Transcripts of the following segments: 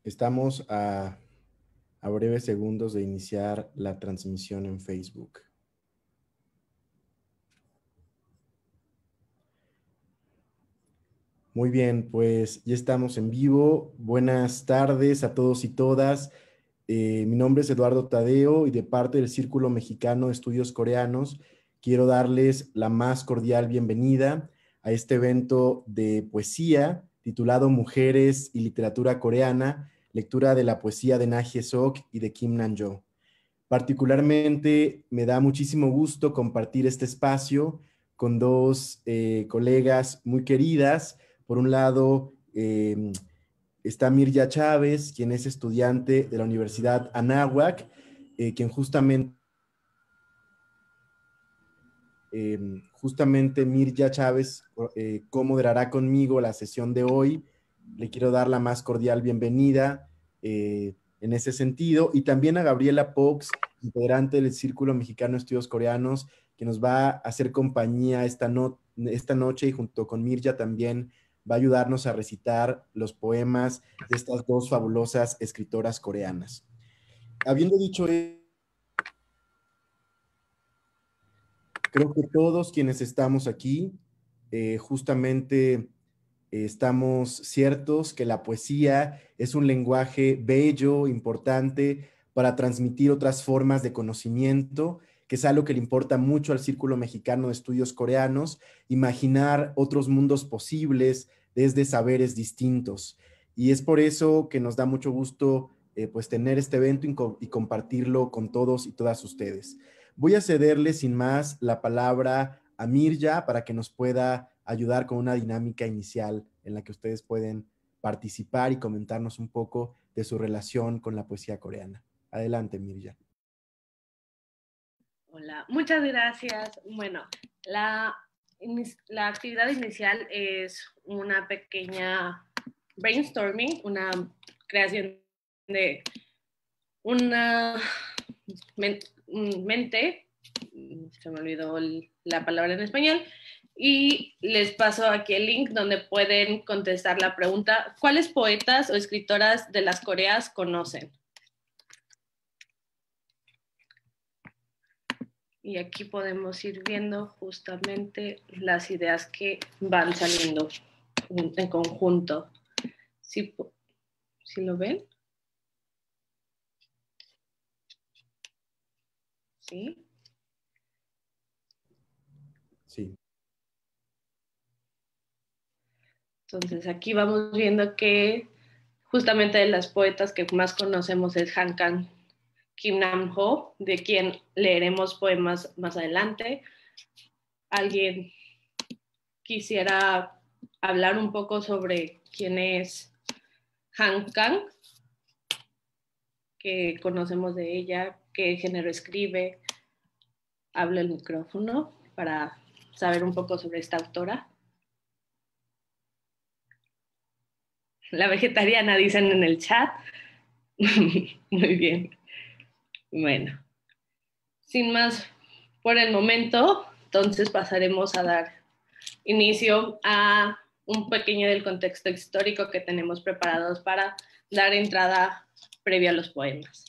Estamos a breves segundos de iniciar la transmisión en Facebook. Muy bien, pues ya estamos en vivo. Buenas tardes a todos y todas. Mi nombre es Eduardo Tadeo y de parte del Círculo Mexicano de Estudios Coreanos quiero darles la más cordial bienvenida a este evento de poesía titulado Mujeres y Literatura Coreana, lectura de la poesía de Na Hye-sok y de Kim Nam-jo. Particularmente me da muchísimo gusto compartir este espacio con dos colegas muy queridas. Por un lado, está Mirya Chávez, quien es estudiante de la Universidad Anáhuac, quien justamente Mirya Chávez co-moderará conmigo la sesión de hoy. Le quiero dar la más cordial bienvenida en ese sentido. Y también a Gabriela Pox, integrante del Círculo Mexicano de Estudios Coreanos, que nos va a hacer compañía esta noche y junto con Mirya también va a ayudarnos a recitar los poemas de estas dos fabulosas escritoras coreanas. Habiendo dicho esto, creo que todos quienes estamos aquí, justamente estamos ciertos que la poesía es un lenguaje bello, importante, para transmitir otras formas de conocimiento, que es algo que le importa mucho al Círculo Mexicano de Estudios Coreanos, imaginar otros mundos posibles desde saberes distintos. Y es por eso que nos da mucho gusto pues tener este evento y compartirlo con todos y todas ustedes. Voy a cederle sin más la palabra a Mirya para que nos pueda ayudar con una dinámica inicial en la que ustedes pueden participar y comentarnos un poco de su relación con la poesía coreana. Adelante, Mirya. Hola, muchas gracias. Bueno, la actividad inicial es una pequeña brainstorming, una creación de una mente, se me olvidó la palabra en español, y les paso aquí el link donde pueden contestar la pregunta: ¿cuáles poetas o escritoras de las Coreas conocen? Y aquí podemos ir viendo justamente las ideas que van saliendo en conjunto. ¿Sí lo ven? ¿Sí? Sí. Entonces aquí vamos viendo que justamente de las poetas que más conocemos es Han Kang Kim Nam-ho, de quien leeremos poemas más adelante. ¿Alguien quisiera hablar un poco sobre quién es Han Kang? ¿Qué conocemos de ella? ¿Qué género escribe? Habla el micrófono para saber un poco sobre esta autora. La vegetariana, dicen en el chat. Muy bien. Bueno, sin más por el momento, entonces pasaremos a dar inicio a un pequeño del contexto histórico que tenemos preparados para dar entrada previa a los poemas.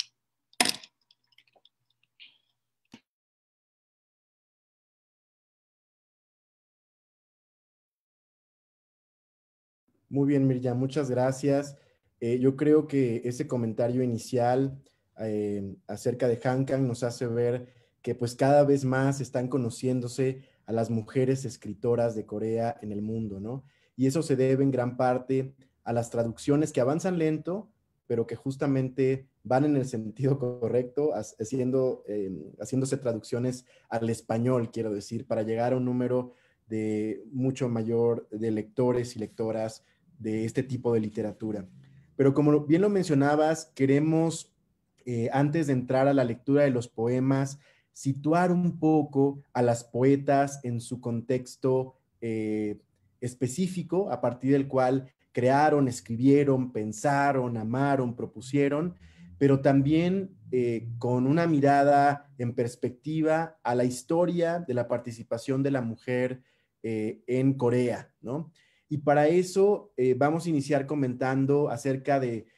Muy bien, Mirya, muchas gracias. Yo creo que ese comentario inicial acerca de Han Kang nos hace ver que pues cada vez más están conociéndose a las mujeres escritoras de Corea en el mundo, ¿no? Y eso se debe en gran parte a las traducciones que avanzan lento, pero que justamente van en el sentido correcto, haciéndose traducciones al español, quiero decir, para llegar a un número de mucho mayor de lectores y lectoras de este tipo de literatura. Pero como bien lo mencionabas, queremos, antes de entrar a la lectura de los poemas, situar un poco a las poetas en su contexto específico, a partir del cual crearon, escribieron, pensaron, amaron, propusieron, pero también con una mirada en perspectiva a la historia de la participación de la mujer en Corea, ¿no? Y para eso vamos a iniciar comentando acerca de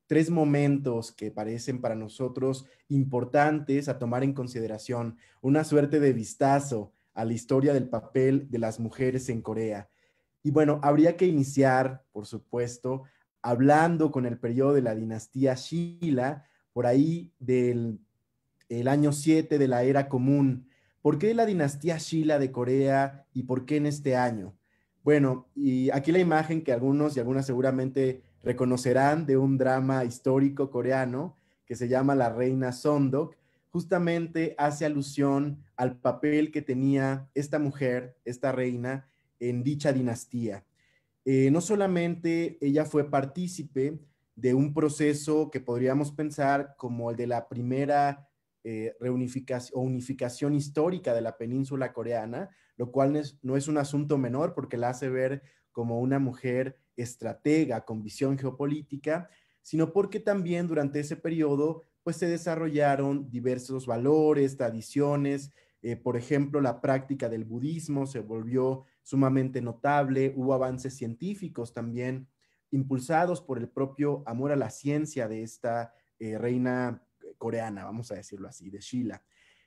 tres momentos que parecen para nosotros importantes a tomar en consideración, una suerte de vistazo a la historia del papel de las mujeres en Corea. Y bueno, habría que iniciar, por supuesto, hablando con el periodo de la dinastía Shilla, por ahí del el año 7 de la era común. ¿Por qué la dinastía Shilla de Corea y por qué en este año? Bueno, y aquí la imagen que algunos y algunas seguramente reconocerán de un drama histórico coreano que se llama La Reina Sondok, justamente hace alusión al papel que tenía esta mujer, esta reina, en dicha dinastía. No solamente ella fue partícipe de un proceso que podríamos pensar como el de la primera reunificación o unificación histórica de la península coreana, lo cual no es un asunto menor porque la hace ver como una mujer estratega con visión geopolítica, sino porque también durante ese periodo pues se desarrollaron diversos valores, tradiciones, por ejemplo, la práctica del budismo se volvió sumamente notable, hubo avances científicos también impulsados por el propio amor a la ciencia de esta reina coreana, vamos a decirlo así, de Sheila.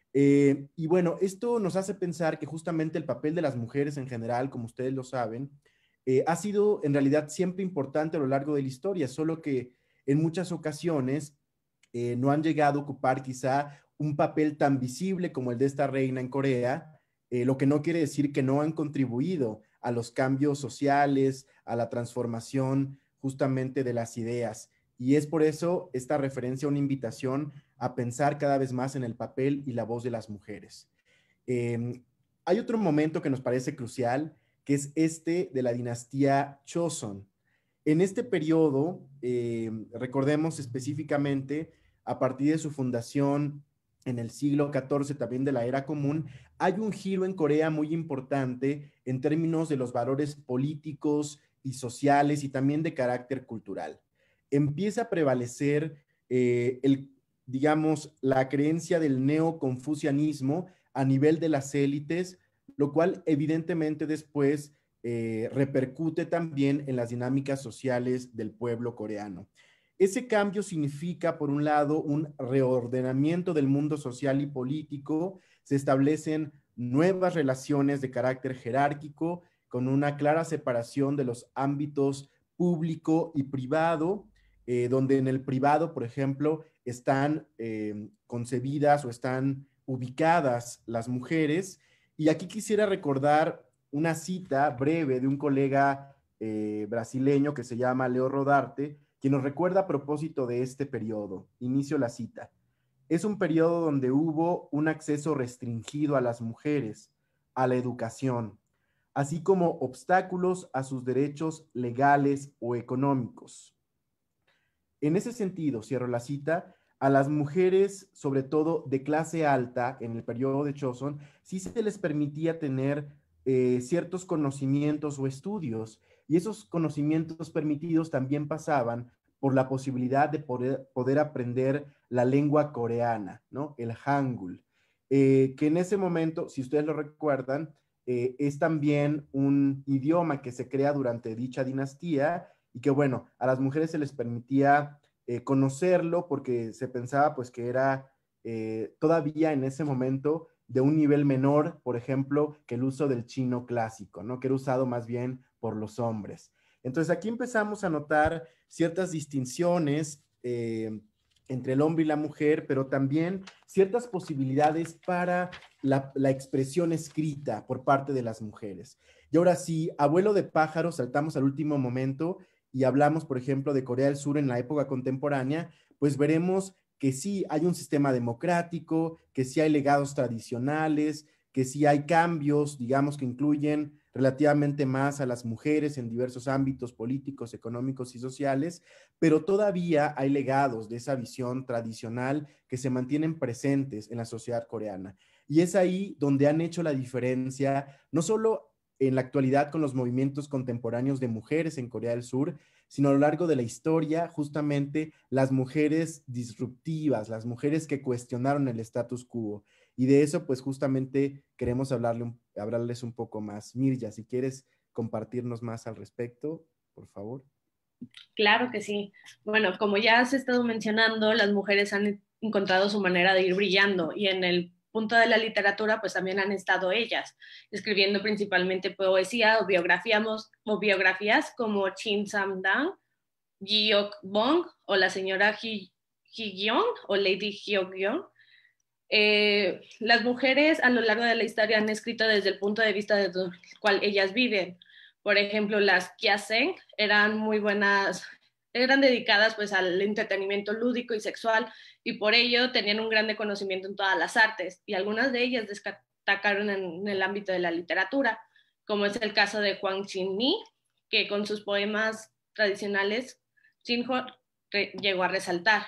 Y bueno, esto nos hace pensar que justamente el papel de las mujeres en general, como ustedes lo saben, ha sido en realidad siempre importante a lo largo de la historia, solo que en muchas ocasiones no han llegado a ocupar quizá un papel tan visible como el de esta reina en Corea, lo que no quiere decir que no han contribuido a los cambios sociales, a la transformación justamente de las ideas. Y es por eso esta referencia a una invitación a pensar cada vez más en el papel y la voz de las mujeres. Eh, Hay otro momento que nos parece crucial, que es este de la dinastía Choson. En este periodo, recordemos específicamente, a partir de su fundación en el siglo XIV, también de la era común, hay un giro en Corea muy importante en términos de los valores políticos y sociales y también de carácter cultural. Empieza a prevalecer digamos, la creencia del neoconfucianismo a nivel de las élites, lo cual evidentemente después repercute también en las dinámicas sociales del pueblo coreano. Ese cambio significa, por un lado, un reordenamiento del mundo social y político, se establecen nuevas relaciones de carácter jerárquico, con una clara separación de los ámbitos público y privado, donde en el privado, por ejemplo, están concebidas o están ubicadas las mujeres. Y aquí quisiera recordar una cita breve de un colega brasileño que se llama Leo Rodarte, quien nos recuerda a propósito de este periodo. Inicio la cita. Es un periodo donde hubo un acceso restringido a las mujeres, a la educación, así como obstáculos a sus derechos legales o económicos. En ese sentido, cierro la cita, a las mujeres, sobre todo de clase alta, en el periodo de Choson, sí se les permitía tener ciertos conocimientos o estudios, y esos conocimientos permitidos también pasaban por la posibilidad de poder aprender la lengua coreana, ¿no? El Hangul, que en ese momento, si ustedes lo recuerdan, es también un idioma que se crea durante dicha dinastía y que bueno, a las mujeres se les permitía conocerlo porque se pensaba pues que era todavía en ese momento de un nivel menor, por ejemplo, que el uso del chino clásico, ¿no? Que era usado más bien por los hombres. Entonces aquí empezamos a notar ciertas distinciones entre el hombre y la mujer, pero también ciertas posibilidades para la expresión escrita por parte de las mujeres. Y ahora sí, abuelo de pájaro, saltamos al último momento y hablamos, por ejemplo, de Corea del Sur en la época contemporánea, pues veremos que sí hay un sistema democrático, que sí hay legados tradicionales, que sí hay cambios, digamos, que incluyen relativamente más a las mujeres en diversos ámbitos políticos, económicos y sociales, pero todavía hay legados de esa visión tradicional que se mantienen presentes en la sociedad coreana. Y es ahí donde han hecho la diferencia, no solo en la actualidad con los movimientos contemporáneos de mujeres en Corea del Sur, sino a lo largo de la historia, justamente las mujeres disruptivas, las mujeres que cuestionaron el status quo. Y de eso, pues justamente queremos hablarles un poco más. Mirya, si quieres compartirnos más al respecto, por favor. Claro que sí. Bueno, como ya has estado mencionando, las mujeres han encontrado su manera de ir brillando y en el punto de la literatura, pues también han estado ellas, escribiendo principalmente poesía o biografías como Chin Sam-dang, Giok Bong o la señora Hyeon o Lady Hyeon. Las mujeres a lo largo de la historia han escrito desde el punto de vista desde el cual ellas viven. Por ejemplo, las Kyasen eran muy buenas, eran dedicadas pues al entretenimiento lúdico y sexual y por ello tenían un grande conocimiento en todas las artes y algunas de ellas destacaron en el ámbito de la literatura, como es el caso de Huang Qinmi, que con sus poemas tradicionales Xinhua llegó a resaltar.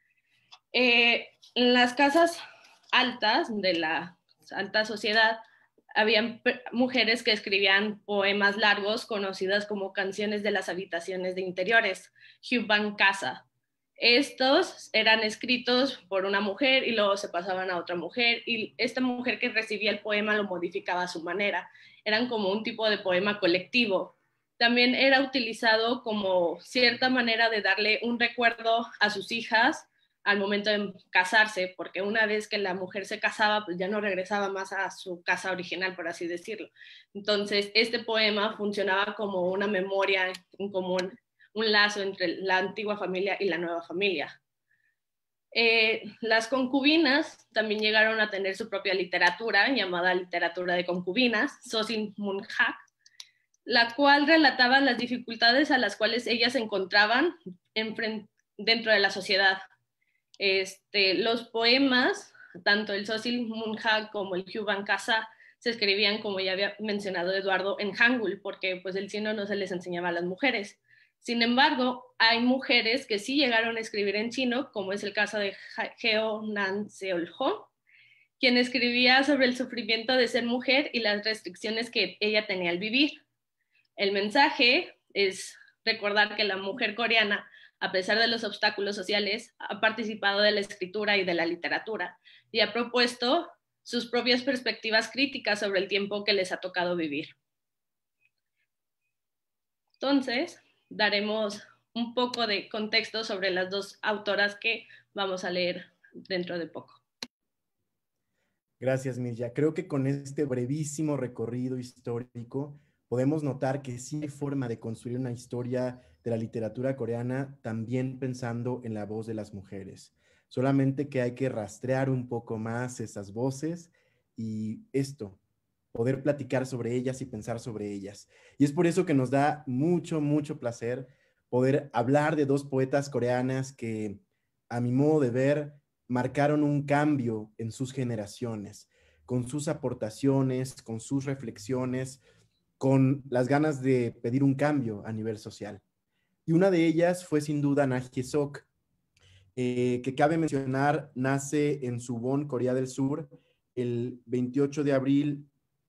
En las casas altas de la alta sociedad habían mujeres que escribían poemas largos conocidas como canciones de las habitaciones de interiores, Hyuban Casa. Estos eran escritos por una mujer y luego se pasaban a otra mujer y esta mujer que recibía el poema lo modificaba a su manera. Eran como un tipo de poema colectivo. También era utilizado como cierta manera de darle un recuerdo a sus hijas al momento de casarse, porque una vez que la mujer se casaba, pues ya no regresaba más a su casa original, por así decirlo. Entonces, este poema funcionaba como una memoria en común, un lazo entre la antigua familia y la nueva familia. Las concubinas también llegaron a tener su propia literatura, llamada literatura de concubinas, Sosin Munhak, la cual relataba las dificultades a las cuales ellas se encontraban dentro de la sociedad. Los poemas, tanto el Sosil Munhak como el Hyuban Kasa, se escribían, como ya había mencionado Eduardo, en Hangul, porque pues el chino no se les enseñaba a las mujeres. Sin embargo, hay mujeres que sí llegaron a escribir en chino, como es el caso de Geo Nan Seolho, quien escribía sobre el sufrimiento de ser mujer y las restricciones que ella tenía al vivir. El mensaje es recordar que la mujer coreana, a pesar de los obstáculos sociales, ha participado de la escritura y de la literatura y ha propuesto sus propias perspectivas críticas sobre el tiempo que les ha tocado vivir. Entonces, daremos un poco de contexto sobre las dos autoras que vamos a leer dentro de poco. Gracias, Mirya. Creo que con este brevísimo recorrido histórico podemos notar que sí hay forma de construir una historia de la literatura coreana también pensando en la voz de las mujeres. Solamente que hay que rastrear un poco más esas voces y esto, poder platicar sobre ellas y pensar sobre ellas. Y es por eso que nos da mucho, mucho placer poder hablar de dos poetas coreanas que, a mi modo de ver, marcaron un cambio en sus generaciones, con sus aportaciones, con sus reflexiones, con las ganas de pedir un cambio a nivel social. Y una de ellas fue sin duda Na Hye-sok, que cabe mencionar, nace en Suwon, Corea del Sur, el 28 de abril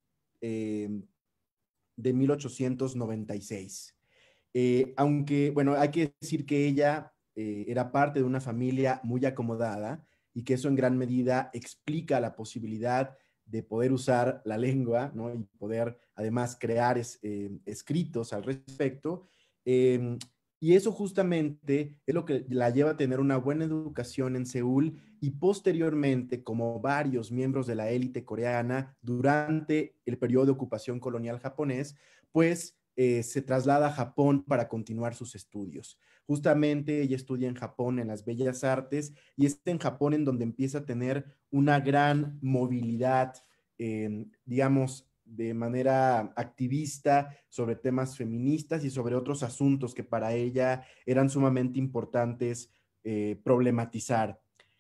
de 1896. Aunque, bueno, hay que decir que ella era parte de una familia muy acomodada y que eso en gran medida explica la posibilidad de poder usar la lengua, ¿no? Y poder además crear escritos al respecto. Eh, y eso justamente es lo que la lleva a tener una buena educación en Seúl y posteriormente, como varios miembros de la élite coreana, durante el periodo de ocupación colonial japonés, pues se traslada a Japón para continuar sus estudios. Justamente ella estudia en Japón en las Bellas Artes y es en Japón en donde empieza a tener una gran movilidad, digamos, de manera activista sobre temas feministas y sobre otros asuntos que para ella eran sumamente importantes problematizar.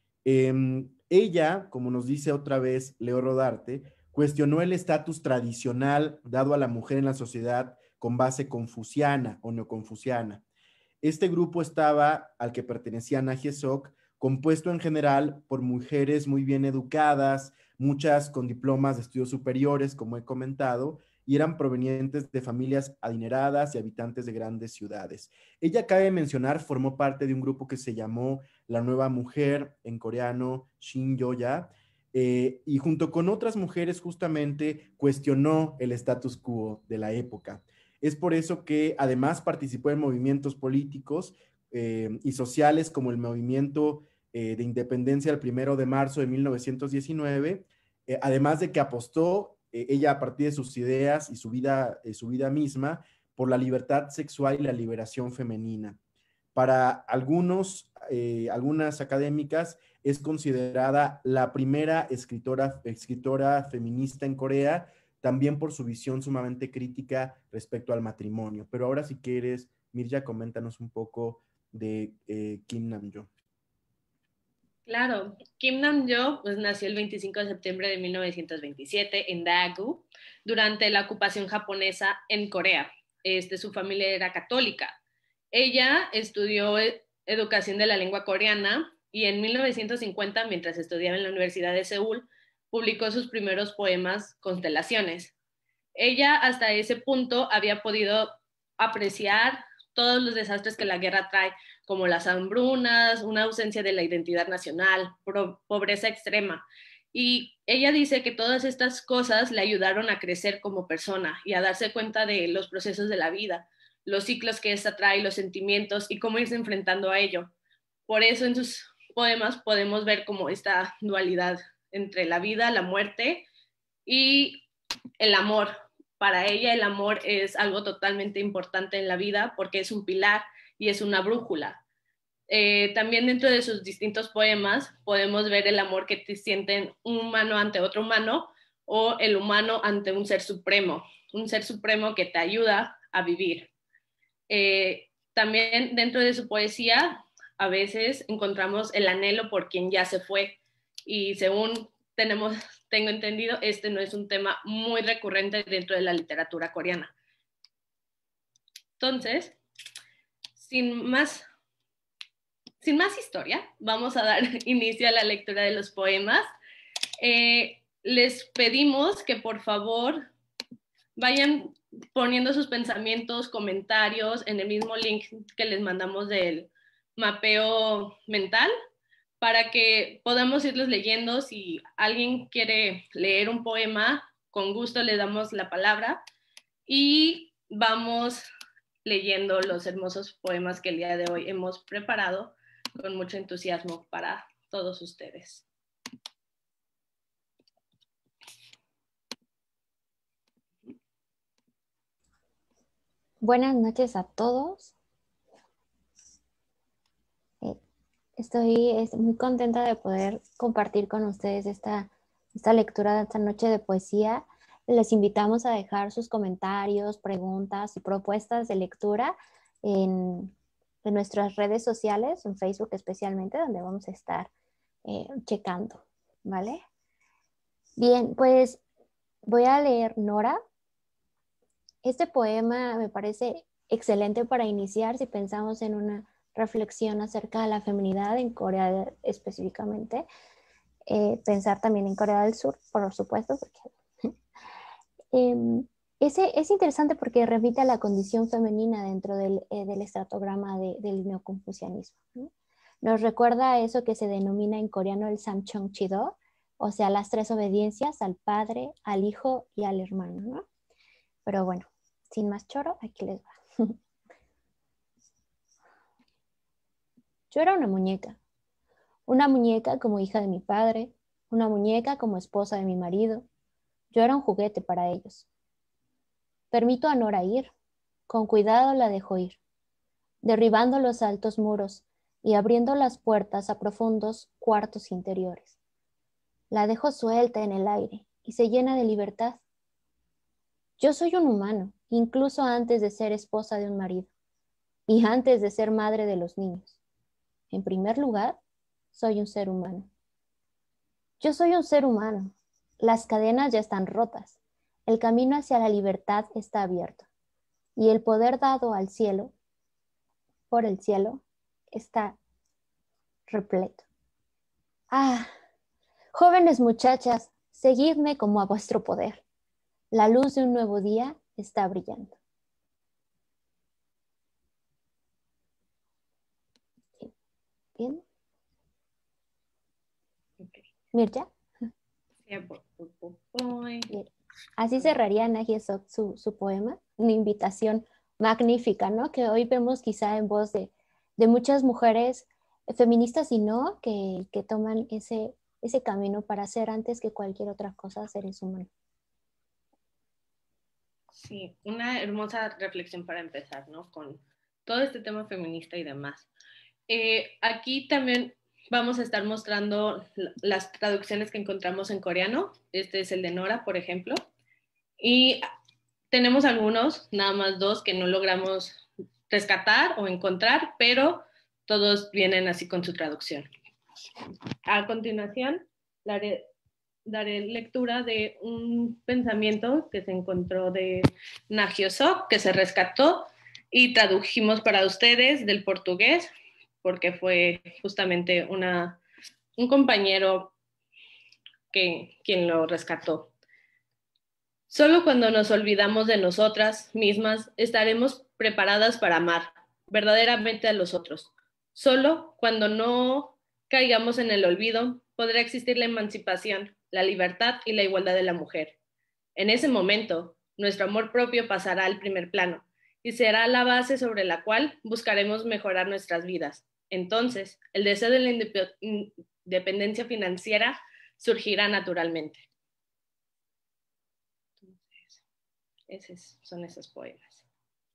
Ella, como nos dice otra vez Leo Rodarte, cuestionó el estatus tradicional dado a la mujer en la sociedad con base confuciana o neoconfuciana. Este grupo estaba, al que pertenecía Nagie Sok, compuesto en general por mujeres muy bien educadas, muchas con diplomas de estudios superiores, como he comentado, y eran provenientes de familias adineradas y habitantes de grandes ciudades. Ella, cabe mencionar, formó parte de un grupo que se llamó La Nueva Mujer, en coreano Shin Yoya, y junto con otras mujeres justamente cuestionó el status quo de la época. Es por eso que además participó en movimientos políticos y sociales como el movimiento de independencia el 1 de marzo de 1919, además de que apostó ella a partir de sus ideas y su vida misma por la libertad sexual y la liberación femenina. Para algunas académicas es considerada la primera escritora feminista en Corea, también por su visión sumamente crítica respecto al matrimonio. Pero ahora si quieres, Mirja, coméntanos un poco de Kim Nam-jo. Claro, Kim Nam-jo pues, nació el 25 de septiembre de 1927 en Daegu durante la ocupación japonesa en Corea. Su familia era católica. Ella estudió educación de la lengua coreana y en 1950, mientras estudiaba en la Universidad de Seúl, publicó sus primeros poemas, Constelaciones. Ella hasta ese punto había podido apreciar todos los desastres que la guerra trae, como las hambrunas, una ausencia de la identidad nacional, pobreza extrema. Y ella dice que todas estas cosas le ayudaron a crecer como persona y a darse cuenta de los procesos de la vida, los ciclos que esta trae, los sentimientos y cómo irse enfrentando a ello. Por eso en sus poemas podemos ver como esta dualidad entre la vida, la muerte y el amor. Para ella el amor es algo totalmente importante en la vida porque es un pilar y es una brújula. También dentro de sus distintos poemas podemos ver el amor que te sienten un humano ante otro humano o el humano ante un ser supremo que te ayuda a vivir. También dentro de su poesía a veces encontramos el anhelo por quien ya se fue y según tengo entendido, este no es un tema muy recurrente dentro de la literatura coreana. Entonces, sin más historia, vamos a dar inicio a la lectura de los poemas. Les pedimos que por favor vayan poniendo sus pensamientos, comentarios en el mismo link que les mandamos del mapeo mental para que podamos irlos leyendo. Si alguien quiere leer un poema, con gusto le damos la palabra y vamos leyendo los hermosos poemas que el día de hoy hemos preparado con mucho entusiasmo para todos ustedes. Buenas noches a todos. Estoy muy contenta de poder compartir con ustedes esta lectura de esta noche de poesía. Les invitamos a dejar sus comentarios, preguntas y propuestas de lectura en nuestras redes sociales, en Facebook especialmente, donde vamos a estar checando, ¿vale? Bien, pues voy a leer Nora. Este poema me parece excelente para iniciar si pensamos en una reflexión acerca de la feminidad en Corea específicamente. Pensar también en Corea del Sur, por supuesto, porque es interesante porque remite a la condición femenina dentro del estratograma del neoconfucianismo, ¿no? Nos recuerda a eso que se denomina en coreano el Samcheong Chido, o sea, las tres obediencias al padre, al hijo y al hermano, ¿no? Pero bueno, sin más choro, aquí les va. Yo era una muñeca como hija de mi padre, una muñeca como esposa de mi marido. Yo era un juguete para ellos. Permito a Nora ir, con cuidado la dejo ir, derribando los altos muros y abriendo las puertas a profundos cuartos interiores. La dejo suelta en el aire y se llena de libertad. Yo soy un humano, incluso antes de ser esposa de un marido y antes de ser madre de los niños. En primer lugar, soy un ser humano. Yo soy un ser humano. Las cadenas ya están rotas. El camino hacia la libertad está abierto. Y el poder dado al cielo, por el cielo, está repleto. Ah, jóvenes muchachas, seguidme como a vuestro poder. La luz de un nuevo día está brillando. ¿Bien? Okay. ¿Mirja? Bien. Así cerraría Nagie Sok su poema, una invitación magnífica, ¿no? Que hoy vemos quizá en voz de muchas mujeres feministas y no, que toman ese camino para ser antes que cualquier otra cosa seres humanos. Sí, una hermosa reflexión para empezar, ¿no? Con todo este tema feminista y demás. Aquí también vamos a estar mostrando las traducciones que encontramos en coreano. Este es el de Nora, por ejemplo. Y tenemos algunos, nada más dos, que no logramos rescatar o encontrar, pero todos vienen así con su traducción. A continuación, daré lectura de un pensamiento que se encontró de Nagio Sok, que se rescató y tradujimos para ustedes del portugués, porque fue justamente un compañero quien lo rescató. Solo cuando nos olvidamos de nosotras mismas estaremos preparadas para amar verdaderamente a los otros. Solo cuando no caigamos en el olvido podrá existir la emancipación, la libertad y la igualdad de la mujer. En ese momento, nuestro amor propio pasará al primer plano y será la base sobre la cual buscaremos mejorar nuestras vidas. Entonces, el deseo de la independencia financiera surgirá naturalmente. Son esos poemas.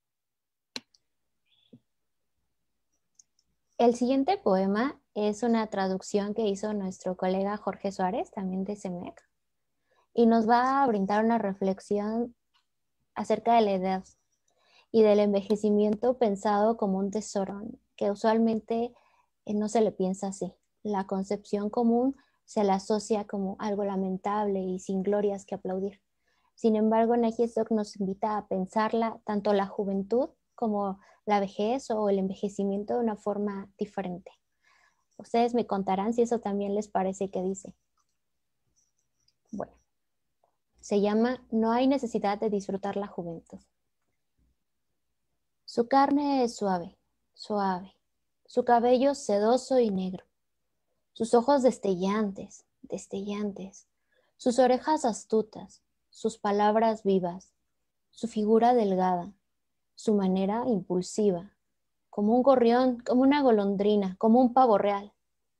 El siguiente poema es una traducción que hizo nuestro colega Jorge Suárez, también de CEMEC, y nos va a brindar una reflexión acerca de la edad y del envejecimiento pensado como un tesoro, que usualmente no se le piensa así. La concepción común se la asocia como algo lamentable y sin glorias que aplaudir. Sin embargo, Nagie Sok nos invita a pensarla, tanto la juventud como la vejez o el envejecimiento, de una forma diferente. Ustedes me contarán si eso también les parece que dice. Bueno, se llama No hay necesidad de disfrutar la juventud. Su carne es suave, suave, su cabello sedoso y negro, sus ojos destellantes, destellantes, sus orejas astutas, sus palabras vivas, su figura delgada, su manera impulsiva, como un gorrión, como una golondrina, como un pavo real.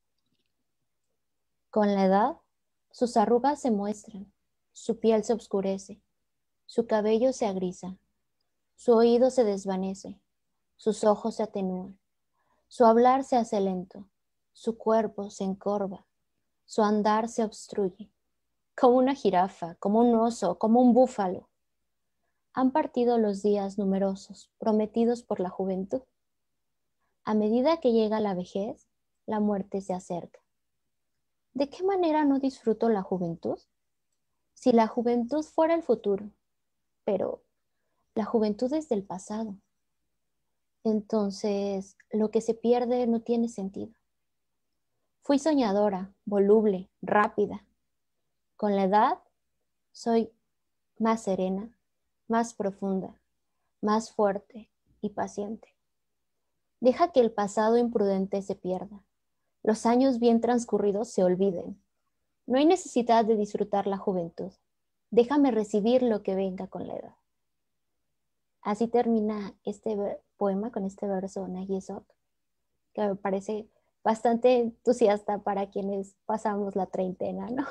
Con la edad, sus arrugas se muestran, su piel se oscurece, su cabello se agrisa, su oído se desvanece, sus ojos se atenúan, su hablar se hace lento, su cuerpo se encorva, su andar se obstruye, como una jirafa, como un oso, como un búfalo. Han partido los días numerosos, prometidos por la juventud. A medida que llega la vejez, la muerte se acerca. ¿De qué manera no disfruto la juventud? Si la juventud fuera el futuro, pero la juventud es del pasado. Entonces, lo que se pierde no tiene sentido. Fui soñadora, voluble, rápida. Con la edad, soy más serena, más profunda, más fuerte y paciente. Deja que el pasado imprudente se pierda. Los años bien transcurridos se olviden. No hay necesidad de disfrutar la juventud. Déjame recibir lo que venga con la edad. Así termina este poema con este verso Nagie Sok, que me parece bastante entusiasta para quienes pasamos la treintena, ¿no?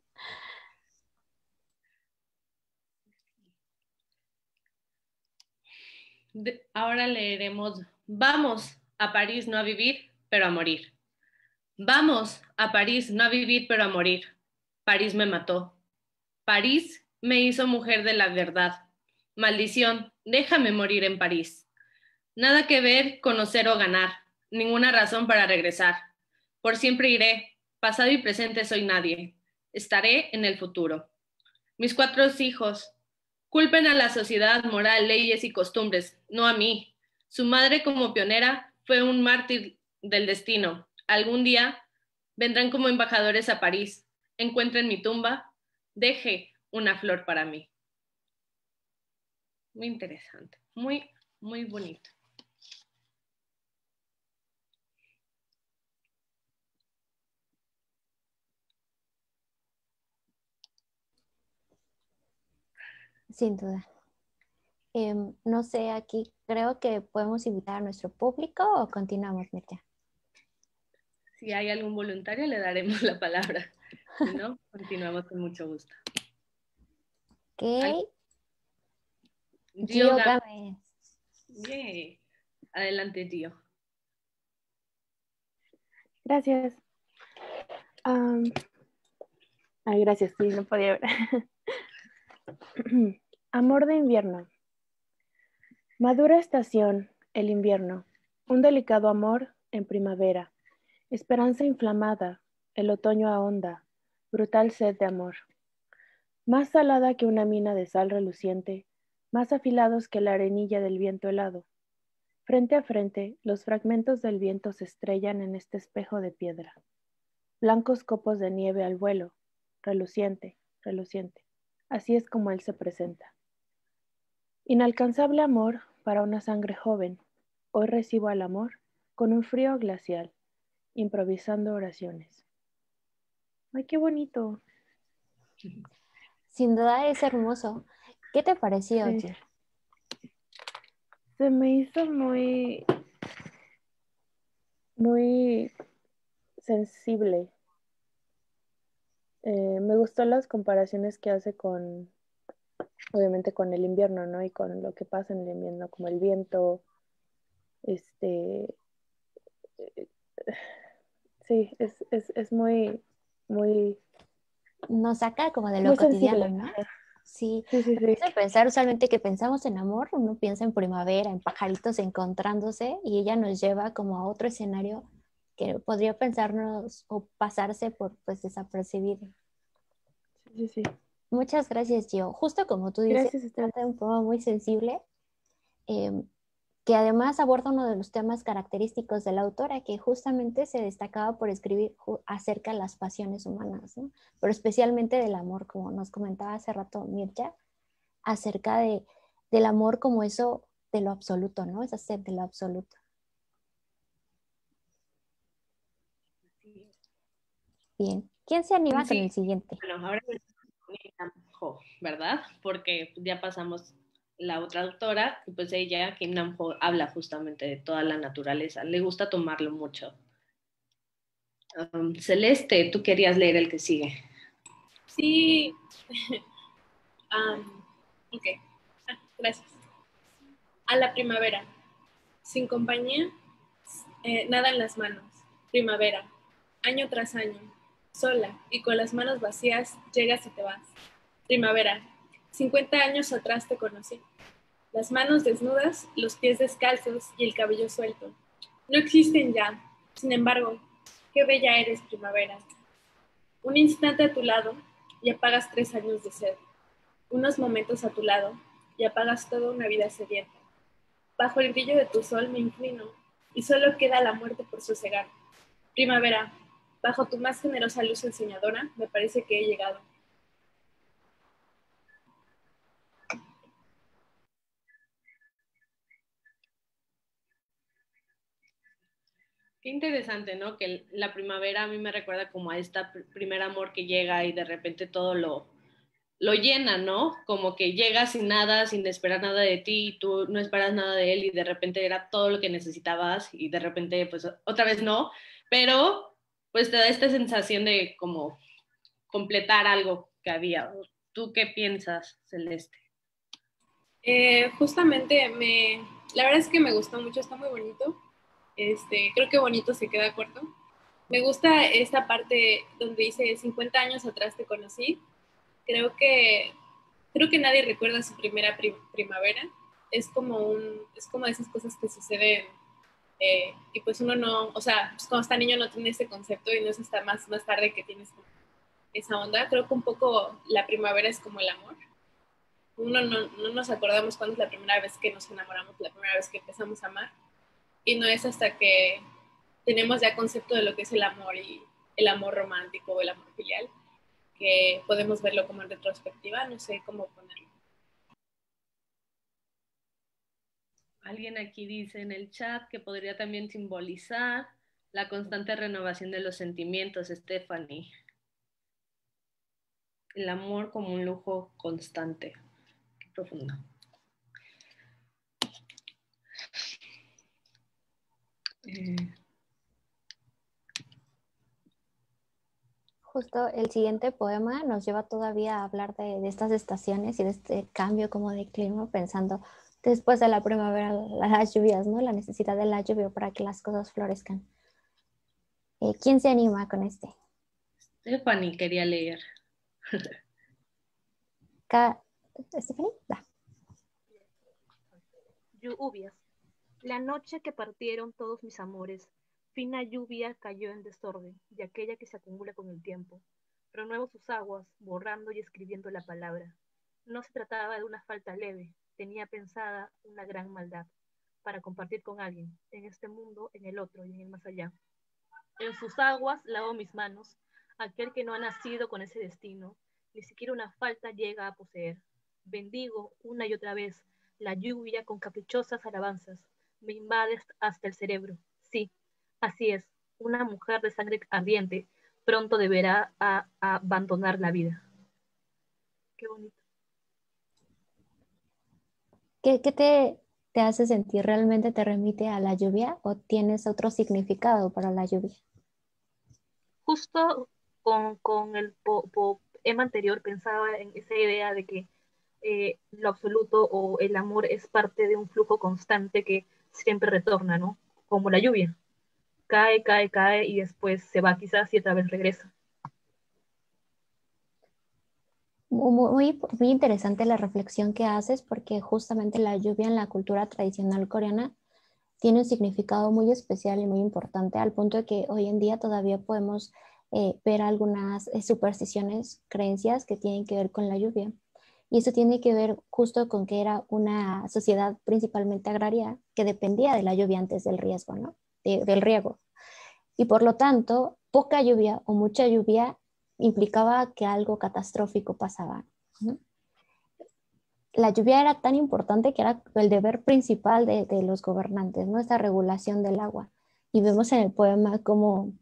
Ahora leeremos Vamos a París no a vivir, pero a morir. Vamos a París no a vivir, pero a morir. París me mató. París me hizo mujer de la verdad. Maldición, déjame morir en París. Nada que ver, conocer o ganar. Ninguna razón para regresar. Por siempre iré. Pasado y presente soy nadie. Estaré en el futuro. Mis 4 hijos culpen a la sociedad, moral, leyes y costumbres, no a mí. Su madre como pionera fue un mártir del destino. Algún día vendrán como embajadores a París. Encuentren mi tumba. Deje una flor para mí. Muy interesante. Muy, muy bonito. Sin duda. No sé, aquí creo que podemos invitar a nuestro público o continuamos, Mirta. Si hay algún voluntario, le daremos la palabra. Si no, continuamos con mucho gusto. Ok. Gio Gio Gámez. Yay. Adelante, Gio. Gracias. Gracias, sí, no podía ver. Amor de invierno. Madura estación, el invierno. Un delicado amor en primavera. Esperanza inflamada, el otoño ahonda. Brutal sed de amor. Más salada que una mina de sal reluciente, más afilados que la arenilla del viento helado. Frente a frente, los fragmentos del viento se estrellan en este espejo de piedra. Blancos copos de nieve al vuelo, reluciente, reluciente. Así es como él se presenta. Inalcanzable amor para una sangre joven. Hoy recibo al amor con un frío glacial, improvisando oraciones. ¡Ay, qué bonito! Sin duda es hermoso. ¿Qué te pareció, Sí. Gio? Se me hizo muy, muy sensible. Me gustó las comparaciones que hace con, obviamente con el invierno, ¿no? Y con lo que pasa en el invierno, como el viento, este, sí, es muy, muy, Nos saca como de lo muy cotidiano, sensible. ¿no? Sí, Sí, sí, me sí. hace pensar usualmente que pensamos en amor, uno piensa en primavera, en pajaritos encontrándose y ella nos lleva como a otro escenario que podría pensarnos o pasarse por pues desapercibido. Sí, sí, sí. Muchas gracias, Gio. Justo como tú dices, Gracias a ustedes. trata de un poema muy sensible, eh, que además aborda uno de los temas característicos de la autora, que justamente se destacaba por escribir acerca de las pasiones humanas, ¿no? Pero especialmente del amor, como nos comentaba hace rato Mircea, acerca del amor como eso de lo absoluto, ¿no? Esa sed de lo absoluto. Bien. ¿Quién se anima con el siguiente? Bueno, ahora ¿verdad? Porque ya pasamos la otra autora y pues ella, Kim Nam-ho, habla justamente de toda la naturaleza. Le gusta tomarlo mucho. Celeste, tú querías leer el que sigue. Sí. Ok. Gracias. A la primavera. Sin compañía, nada en las manos. Primavera. Año tras año. Sola y con las manos vacías, llegas y te vas. Primavera. 50 años atrás te conocí. Las manos desnudas, los pies descalzos y el cabello suelto. No existen ya. Sin embargo, qué bella eres, primavera. Un instante a tu lado y apagas 3 años de sed. Unos momentos a tu lado y apagas toda una vida sedienta. Bajo el brillo de tu sol me inclino y solo queda la muerte por sosegar. Primavera, bajo tu más generosa luz enseñadora, me parece que he llegado. Qué interesante, ¿no? Que la primavera a mí me recuerda como a este primer amor que llega y de repente todo lo llena, ¿no? Como que llega sin nada, sin esperar nada de ti, y tú no esperas nada de él y de repente era todo lo que necesitabas y de repente pues otra vez no, pero pues te da esta sensación de como completar algo que había. ¿Tú qué piensas, Celeste? Justamente la verdad es que me gustó mucho, está muy bonito. Creo que bonito se queda corto. Me gusta esta parte donde dice 50 años atrás te conocí. Creo que, creo que nadie recuerda su primera primavera. Es como esas cosas que suceden y pues uno no, o sea, pues cuando está niño no tiene ese concepto y no es hasta más tarde que tienes esa onda. Creo que un poco la primavera es como el amor. Uno no nos acordamos cuándo es la primera vez que nos enamoramos, la primera vez que empezamos a amar y no es hasta que tenemos ya concepto de lo que es el amor y el amor romántico o el amor filial que podemos verlo como en retrospectiva, no sé cómo ponerlo. Alguien aquí dice en el chat que podría también simbolizar la constante renovación de los sentimientos, Stephanie. El amor como un lujo constante. profundo. Justo el siguiente poema nos lleva todavía a hablar de estas estaciones y de este cambio como de clima, pensando después de la primavera las lluvias, ¿no? La necesidad de la lluvia para que las cosas florezcan. ¿Quién se anima con este? Stephanie quería leer. ¿Stephanie? Da. Lluvias. La noche que partieron todos mis amores, fina lluvia cayó en desorden, de aquella que se acumula con el tiempo. Renuevo sus aguas, borrando y escribiendo la palabra. No se trataba de una falta leve, tenía pensada una gran maldad, para compartir con alguien, en este mundo, en el otro y en el más allá. En sus aguas lavo mis manos, aquel que no ha nacido con ese destino, ni siquiera una falta llega a poseer. Bendigo una y otra vez la lluvia con caprichosas alabanzas, me invades hasta el cerebro. Sí, así es, una mujer de sangre ardiente pronto deberá abandonar la vida. Qué bonito. ¿Qué te hace sentir? ¿Realmente te remite a la lluvia o tienes otro significado para la lluvia? Justo con el poema anterior pensaba en esa idea de que lo absoluto o el amor es parte de un flujo constante que siempre retorna, ¿no? Como la lluvia. Cae, cae, cae y después se va quizás y otra vez regresa. Muy interesante la reflexión que haces porque justamente la lluvia en la cultura tradicional coreana tiene un significado muy especial y muy importante al punto de que hoy en día todavía podemos ver algunas supersticiones, creencias que tienen que ver con la lluvia. Y eso tiene que ver justo con que era una sociedad principalmente agraria que dependía de la lluvia antes del riesgo, ¿no? Del riego. Y por lo tanto, poca lluvia o mucha lluvia implicaba que algo catastrófico pasaba, ¿no? La lluvia era tan importante que era el deber principal de los gobernantes, ¿no? Esta regulación del agua. Y vemos en el poema cómo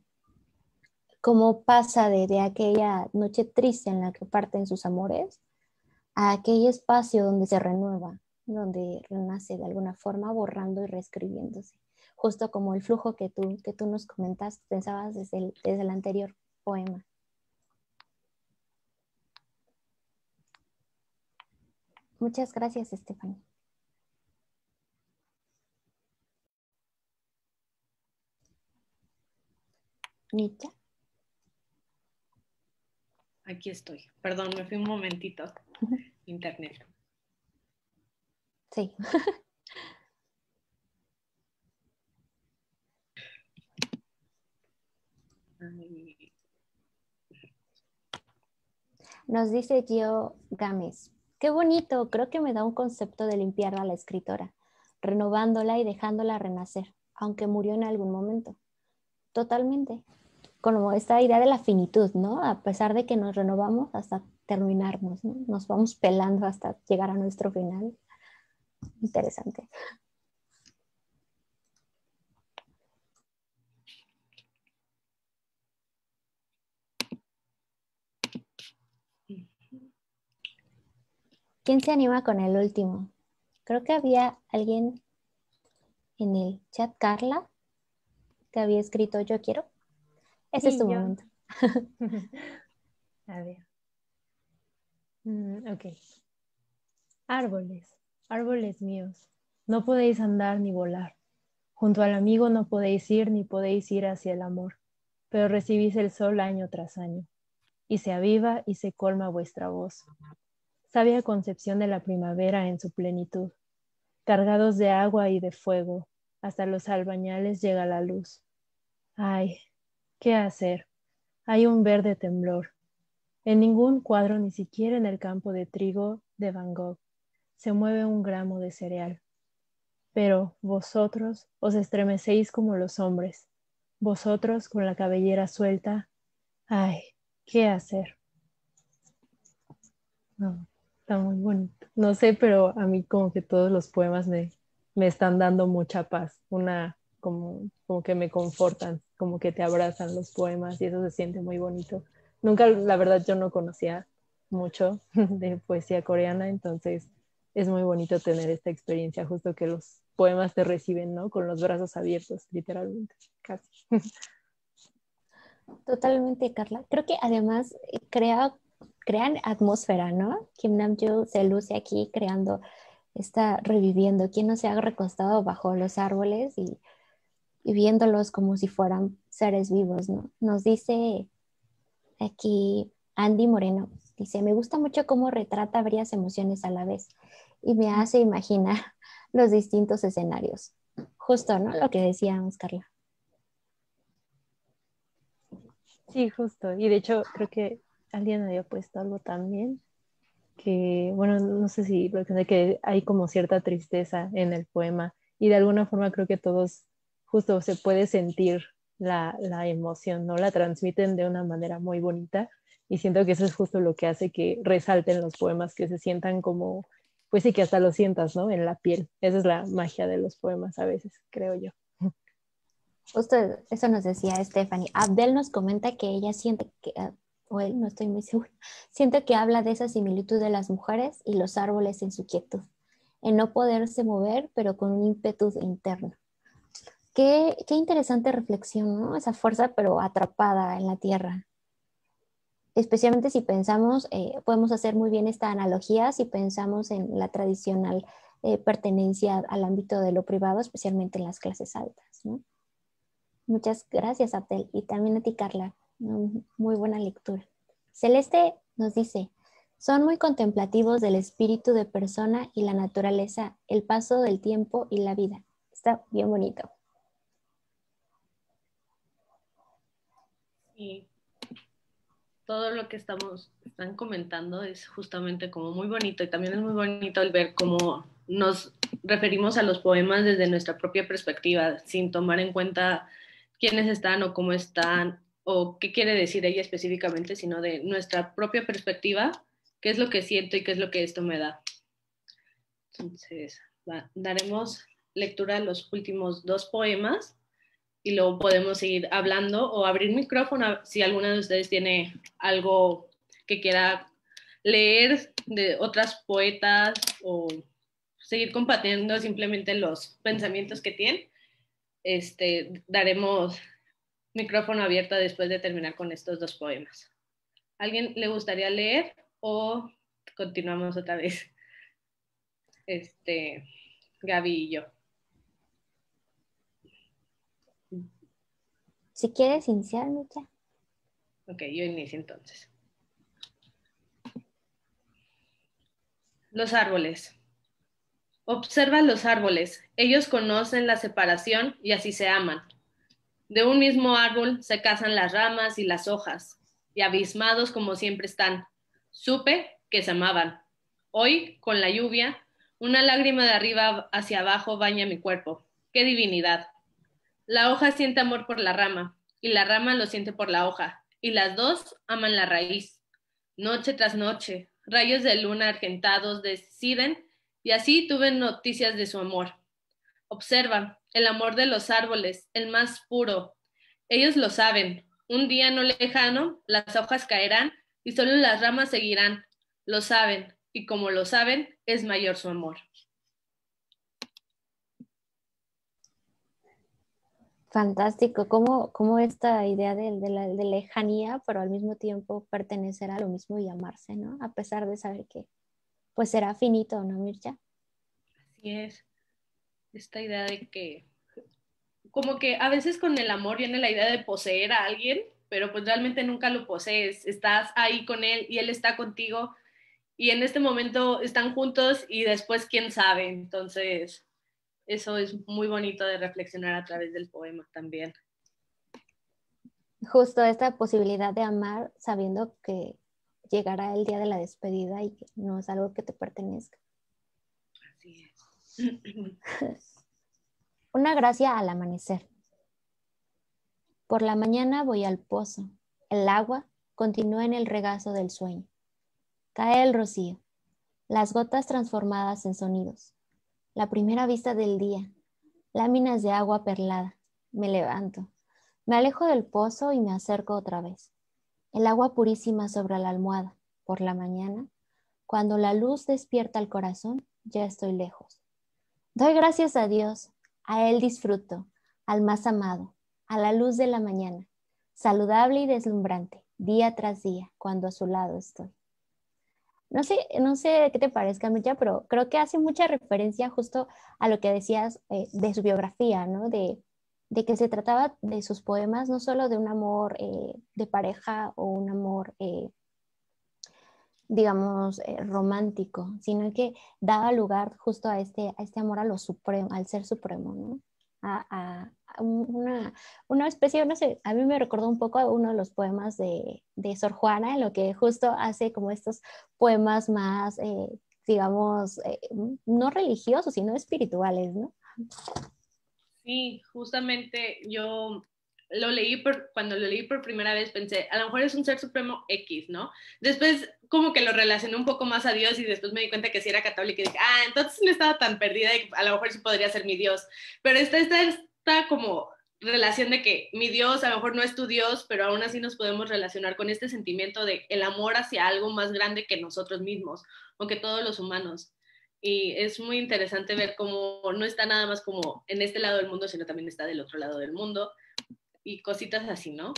pasa de aquella noche triste en la que parten sus amores a aquel espacio donde se renueva, donde renace de alguna forma, borrando y reescribiéndose. Justo como el flujo que tú nos comentas, pensabas desde el anterior poema. Muchas gracias, Stephanie. Micha. Aquí estoy. Perdón, me fui un momentito. Internet. Sí. Nos dice Gio Gámez. Qué bonito, creo que me da un concepto de limpiar a la escritora, renovándola y dejándola renacer, aunque murió en algún momento. Totalmente. Como esta idea de la finitud, ¿no? A pesar de que nos renovamos hasta terminarnos, ¿no? Nos vamos pelando hasta llegar a nuestro final. Interesante. ¿Quién se anima con el último? Creo que había alguien en el chat, Carla, que había escrito yo quiero. Ese Sí, es tu yo. momento. A ver. Ok. Árboles, árboles míos, no podéis andar ni volar. Junto al amigo no podéis ir ni podéis ir hacia el amor, pero recibís el sol año tras año, y se aviva y se colma vuestra voz. Sabia concepción de la primavera en su plenitud. Cargados de agua y de fuego, hasta los albañales llega la luz. Ay, ¿qué hacer? Hay un verde temblor. En ningún cuadro, ni siquiera en el campo de trigo de Van Gogh, se mueve un gramo de cereal. Pero vosotros os estremecéis como los hombres. Vosotros con la cabellera suelta. Ay, ¿qué hacer? No, está muy bonito. No sé, pero a mí como que todos los poemas me están dando mucha paz. Como que me confortan, como que te abrazan los poemas y eso se siente muy bonito. Nunca, la verdad, yo no conocía mucho de poesía coreana, entonces es muy bonito tener esta experiencia, justo que los poemas te reciben, ¿no? Con los brazos abiertos, literalmente, casi. Totalmente, Carla. Creo que además crean atmósfera, ¿no? Kim Namjoon se luce aquí creando, está reviviendo. ¿Quién no se ha recostado bajo los árboles y viéndolos como si fueran seres vivos, ¿no? Nos dice aquí Andy Moreno, dice, me gusta mucho cómo retrata varias emociones a la vez y me hace imaginar los distintos escenarios. Justo, ¿no? Lo que decíamos, Carla. Sí, justo. Y de hecho, creo que alguien había puesto algo también, que, bueno, no sé si lo que hay como cierta tristeza en el poema y de alguna forma creo que todos justo se puede sentir la emoción, ¿no? La transmiten de una manera muy bonita y siento que eso es justo lo que hace que resalten los poemas, que se sientan como, pues sí, que hasta lo sientas, ¿no? En la piel. Esa es la magia de los poemas a veces, creo yo. Justo eso nos decía Stephanie. Abdel nos comenta que ella siente que, o él, no estoy muy segura, siente que habla de esa similitud de las mujeres y los árboles en su quietud, en no poderse mover, pero con un ímpetu interno. Qué interesante reflexión, ¿no? Esa fuerza, pero atrapada en la tierra. Especialmente si pensamos, podemos hacer muy bien esta analogía si pensamos en la tradicional pertenencia al ámbito de lo privado, especialmente en las clases altas, ¿no? Muchas gracias, Abdel. Y también a ti, Carla. Muy buena lectura. Celeste nos dice, son muy contemplativos del espíritu de persona y la naturaleza, el paso del tiempo y la vida. Está bien bonito. Y todo lo que están comentando es justamente como muy bonito y también es muy bonito el ver cómo nos referimos a los poemas desde nuestra propia perspectiva, sin tomar en cuenta quiénes están o cómo están o qué quiere decir ella específicamente, sino de nuestra propia perspectiva, qué es lo que siento y qué es lo que esto me da. Entonces, daremos lectura a los últimos 2 poemas y luego podemos seguir hablando o abrir micrófono si alguna de ustedes tiene algo que quiera leer de otras poetas o seguir compartiendo simplemente los pensamientos que tienen. Daremos micrófono abierto después de terminar con estos 2 poemas. ¿Alguien le gustaría leer o continuamos otra vez? Gaby y yo. Si quieres iniciar, Micha. Ok, yo inicio entonces. Los árboles. Observa los árboles. Ellos conocen la separación y así se aman. De un mismo árbol se casan las ramas y las hojas, y abismados como siempre están. Supe que se amaban. Hoy, con la lluvia, una lágrima de arriba hacia abajo baña mi cuerpo. ¡Qué divinidad! La hoja siente amor por la rama, y la rama lo siente por la hoja, y las dos aman la raíz. Noche tras noche, rayos de luna argentados deciden, y así tuve noticias de su amor. Observa, el amor de los árboles, el más puro. Ellos lo saben. Un día no lejano, las hojas caerán y solo las ramas seguirán. Lo saben, y como lo saben, es mayor su amor. Fantástico, cómo esta idea de lejanía, pero al mismo tiempo pertenecer a lo mismo y amarse, ¿no? A pesar de saber que pues será finito, ¿no, Mircha? Así es. Esta idea de que, como que a veces con el amor viene la idea de poseer a alguien, pero pues realmente nunca lo posees. Estás ahí con él y él está contigo y en este momento están juntos y después quién sabe. Entonces, eso es muy bonito de reflexionar a través del poema también. Justo esta posibilidad de amar sabiendo que llegará el día de la despedida y que no es algo que te pertenezca. Así es. Una gracia al amanecer. Por la mañana voy al pozo. El agua continúa en el regazo del sueño. Cae el rocío, las gotas transformadas en sonidos. La primera vista del día, láminas de agua perlada. Me levanto. Me alejo del pozo y me acerco otra vez. El agua purísima sobre la almohada. Por la mañana, cuando la luz despierta el corazón, ya estoy lejos. Doy gracias a Dios, a Él disfruto, al más amado, a la luz de la mañana, saludable y deslumbrante, día tras día, cuando a su lado estoy. No sé qué te parezca, Mirja, pero creo que hace mucha referencia justo a lo que decías de su biografía, ¿no? De que se trataba de sus poemas no solo de un amor de pareja o un amor, digamos, romántico, sino que daba lugar justo a este amor a lo supremo, al ser supremo, ¿no? A una especie, no sé, a mí me recordó un poco a uno de los poemas de Sor Juana, en lo que justo hace como estos poemas más, digamos, no religiosos, sino espirituales, ¿no? Sí, justamente yo cuando lo leí por primera vez pensé, a lo mejor es un ser supremo X, ¿no? Después como que lo relacioné un poco más a Dios y después me di cuenta que sí era católica y dije, entonces no estaba tan perdida y a lo mejor sí podría ser mi Dios. Pero esta como relación de que mi Dios a lo mejor no es tu Dios, pero aún así nos podemos relacionar con este sentimiento de el amor hacia algo más grande que nosotros mismos o que todos los humanos. Y es muy interesante ver cómo no está nada más como en este lado del mundo, sino también está del otro lado del mundo y cositas así, ¿no?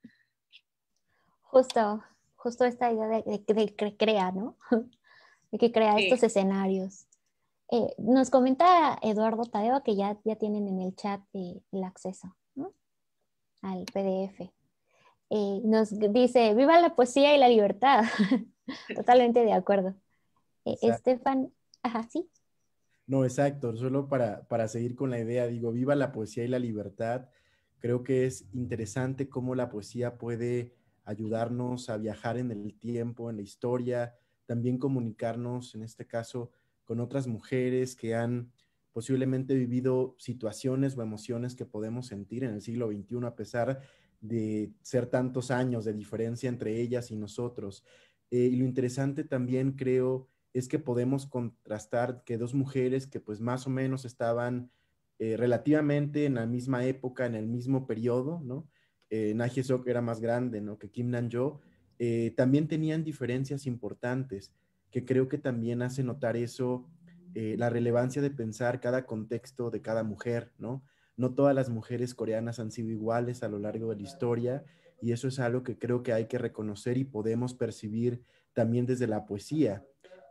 Justo esta idea de que crea, ¿no? De que crea Sí. estos escenarios. Nos comenta Eduardo Tadeo que ya tienen en el chat el acceso, ¿no? Al PDF. Nos dice, viva la poesía y la libertad. Totalmente de acuerdo. Estefan, ajá, sí. No, exacto, solo para seguir con la idea, digo, viva la poesía y la libertad. Creo que es interesante cómo la poesía puede ayudarnos a viajar en el tiempo, en la historia, también comunicarnos, en este caso, con otras mujeres que han posiblemente vivido situaciones o emociones que podemos sentir en el siglo XXI, a pesar de ser tantos años de diferencia entre ellas y nosotros. Y lo interesante también creo es que podemos contrastar que dos mujeres que pues más o menos estaban relativamente en la misma época, en el mismo periodo, ¿no? Naje Sok era más grande, ¿no? Que Kim Nam-jo, también tenían diferencias importantes, que creo que también hace notar eso, la relevancia de pensar cada contexto de cada mujer, ¿no? No todas las mujeres coreanas han sido iguales a lo largo de la historia, y eso es algo que creo que hay que reconocer y podemos percibir también desde la poesía.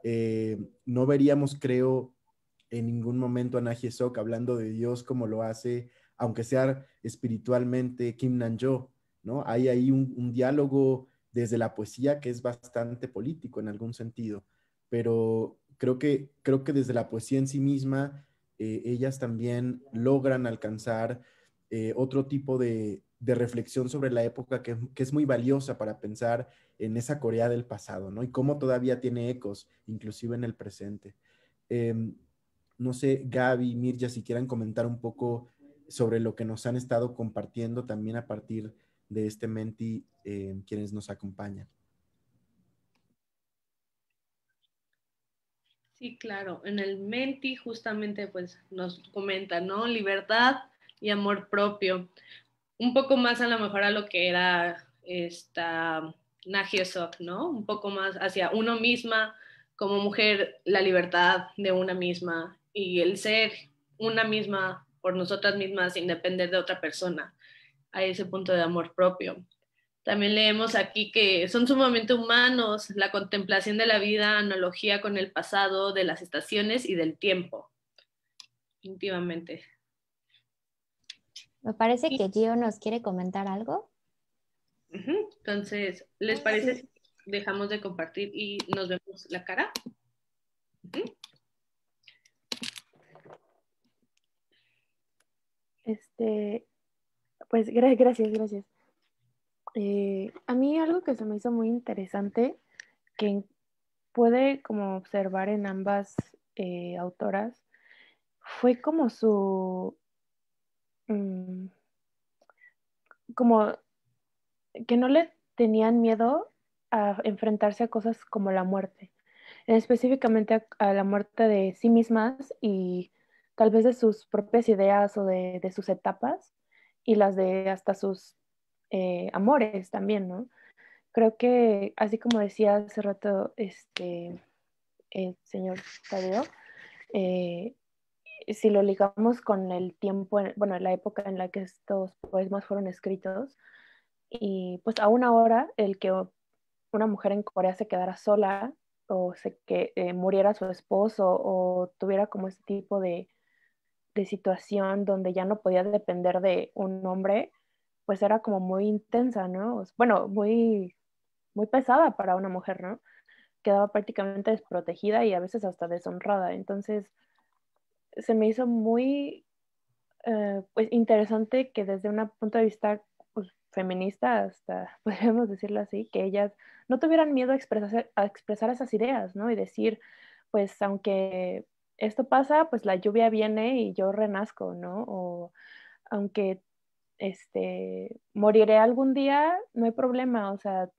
No veríamos, creo, en ningún momento a Naje Sok hablando de Dios como lo hace, aunque sea espiritualmente Kim Nam-jo, ¿no? Hay ahí un diálogo desde la poesía que es bastante político en algún sentido, pero creo que desde la poesía en sí misma, ellas también logran alcanzar otro tipo de reflexión sobre la época que es muy valiosa para pensar en esa Corea del pasado, ¿no? Y cómo todavía tiene ecos, inclusive en el presente. No sé, Gaby, Mirja, si quieran comentar un poco sobre lo que nos han estado compartiendo también a partir de este Menti, quienes nos acompañan. Sí, claro. En el Menti justamente pues nos comenta, ¿no? Libertad y amor propio. Un poco más a lo mejor a lo que era esta Nagie Sok, ¿no? Un poco más hacia uno misma, como mujer, la libertad de una misma y el ser una misma por nosotras mismas sin depender de otra persona, a ese punto de amor propio. También leemos aquí que son sumamente humanos, la contemplación de la vida, analogía con el pasado, de las estaciones y del tiempo, íntimamente. Me parece que Gio nos quiere comentar algo. Entonces, ¿les parece si dejamos de compartir y nos vemos la cara? Pues gracias. A mí algo que se me hizo muy interesante, que puede como observar en ambas autoras, fue como como que no le tenían miedo a enfrentarse a cosas como la muerte, específicamente a la muerte de sí mismas y tal vez de sus propias ideas o de sus etapas y las de hasta sus amores también, ¿no? Creo que, así como decía hace rato el señor Tadeo, Si lo ligamos con el tiempo, bueno, la época en la que estos poemas fueron escritos, y pues aún ahora el que una mujer en Corea se quedara sola o que muriera su esposo o tuviera como ese tipo de situación donde ya no podía depender de un hombre, pues era como muy intensa, ¿no? Bueno, muy, muy pesada para una mujer, ¿no? Quedaba prácticamente desprotegida y a veces hasta deshonrada. Entonces, se me hizo muy pues interesante que desde un punto de vista pues, feminista, hasta podríamos decirlo así, que ellas no tuvieran miedo a expresar esas ideas, ¿no? Y decir, pues aunque esto pasa, pues la lluvia viene y yo renazco, ¿no? O aunque moriré algún día, no hay problema, o sea,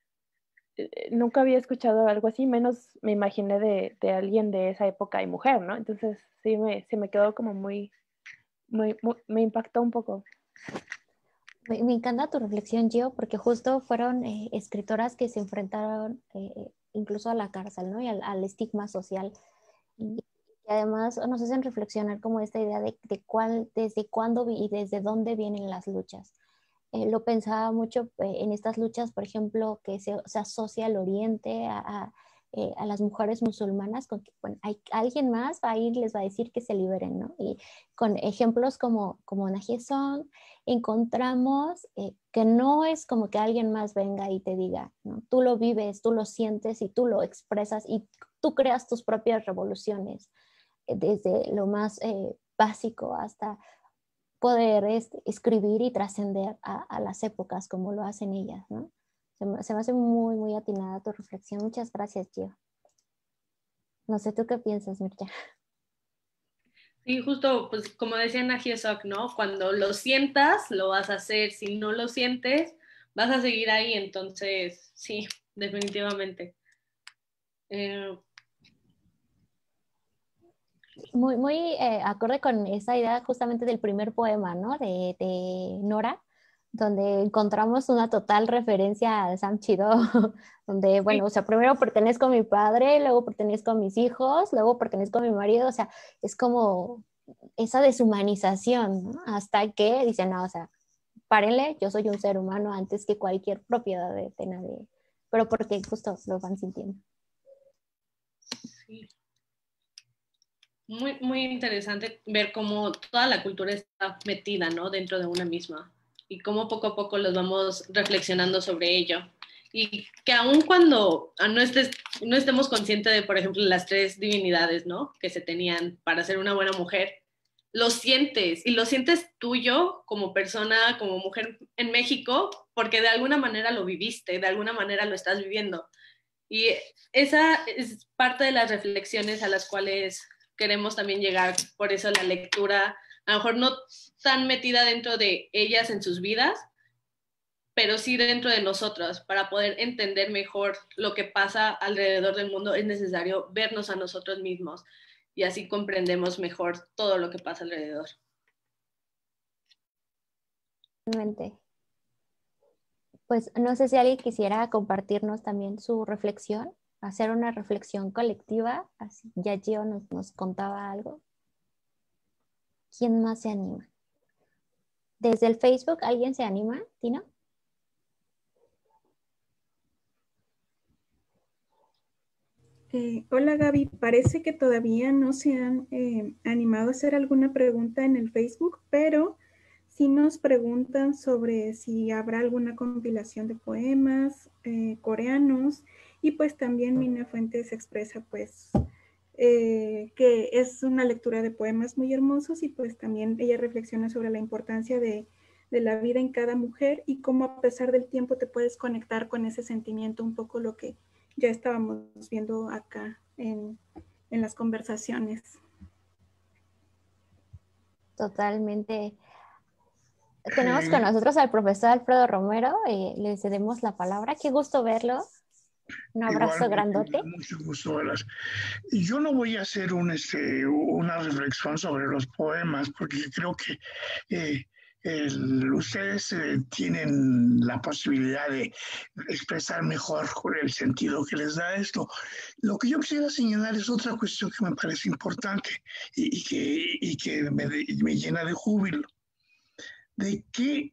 nunca había escuchado algo así, menos me imaginé de alguien de esa época y mujer, ¿no? Entonces sí se me quedó como me impactó un poco. Me encanta tu reflexión, Gio, porque justo fueron escritoras que se enfrentaron incluso a la cárcel, ¿no? Y al estigma social. Y además nos hacen reflexionar como esta idea desde cuándo y desde dónde vienen las luchas. Lo pensaba mucho en estas luchas, por ejemplo, que se asocia al Oriente, a las mujeres musulmanas, con que bueno, alguien más va a ir, les va a decir que se liberen, ¿no? Y con ejemplos como Naye Song, encontramos que no es como que alguien más venga y te diga, ¿no? Tú lo vives, tú lo sientes y tú lo expresas y tú creas tus propias revoluciones, desde lo más básico hasta poder escribir y trascender a las épocas como lo hacen ellas, ¿no? Se me hace muy, muy atinada tu reflexión. Muchas gracias, Gio. No sé, ¿tú qué piensas, Mircha? Sí, justo, pues como decía Nagie Sok, ¿no? Cuando lo sientas, lo vas a hacer. Si no lo sientes, vas a seguir ahí. Entonces, sí, definitivamente. Muy, muy acorde con esa idea justamente del primer poema, ¿no? De Nora, donde encontramos una total referencia a Sam Chido, donde, bueno, o sea, primero pertenezco a mi padre, luego pertenezco a mis hijos, luego pertenezco a mi marido, o sea, es como esa deshumanización, ¿no? Hasta que dicen, no, o sea, párenle, yo soy un ser humano antes que cualquier propiedad de nadie, pero porque justo lo van sintiendo. Sí. Muy, muy interesante ver cómo toda la cultura está metida, ¿no? Dentro de una misma y cómo poco a poco los vamos reflexionando sobre ello. Y que aun cuando no estemos conscientes de, por ejemplo, las 3 divinidades, ¿no? Que se tenían para ser una buena mujer, lo sientes y lo sientes tuyo como persona, como mujer en México, porque de alguna manera lo viviste, de alguna manera lo estás viviendo. Y esa es parte de las reflexiones a las cuales queremos también llegar, por eso la lectura, a lo mejor no tan metida dentro de ellas en sus vidas, pero sí dentro de nosotros. Para poder entender mejor lo que pasa alrededor del mundo es necesario vernos a nosotros mismos y así comprendemos mejor todo lo que pasa alrededor. Pues no sé si alguien quisiera compartirnos también su reflexión, hacer una reflexión colectiva, así ya Gio nos contaba algo. ¿Quién más se anima? ¿Desde el Facebook alguien se anima, Tino? Hola Gaby, parece que todavía no se han animado a hacer alguna pregunta en el Facebook, pero sí nos preguntan sobre si habrá alguna compilación de poemas coreanos y pues también Mina Fuentes expresa pues que es una lectura de poemas muy hermosos y pues también ella reflexiona sobre la importancia de la vida en cada mujer y cómo a pesar del tiempo te puedes conectar con ese sentimiento, un poco lo que ya estábamos viendo acá en las conversaciones. Totalmente. Tenemos con nosotros al profesor Alfredo Romero, le cedemos la palabra. Qué gusto verlo. Un abrazo igual, grandote. Mucho gusto verlas. Yo no voy a hacer una reflexión sobre los poemas porque creo que ustedes tienen la posibilidad de expresar mejor el sentido que les da esto. Lo que yo quisiera señalar es otra cuestión que me parece importante y que me llena de júbilo, de que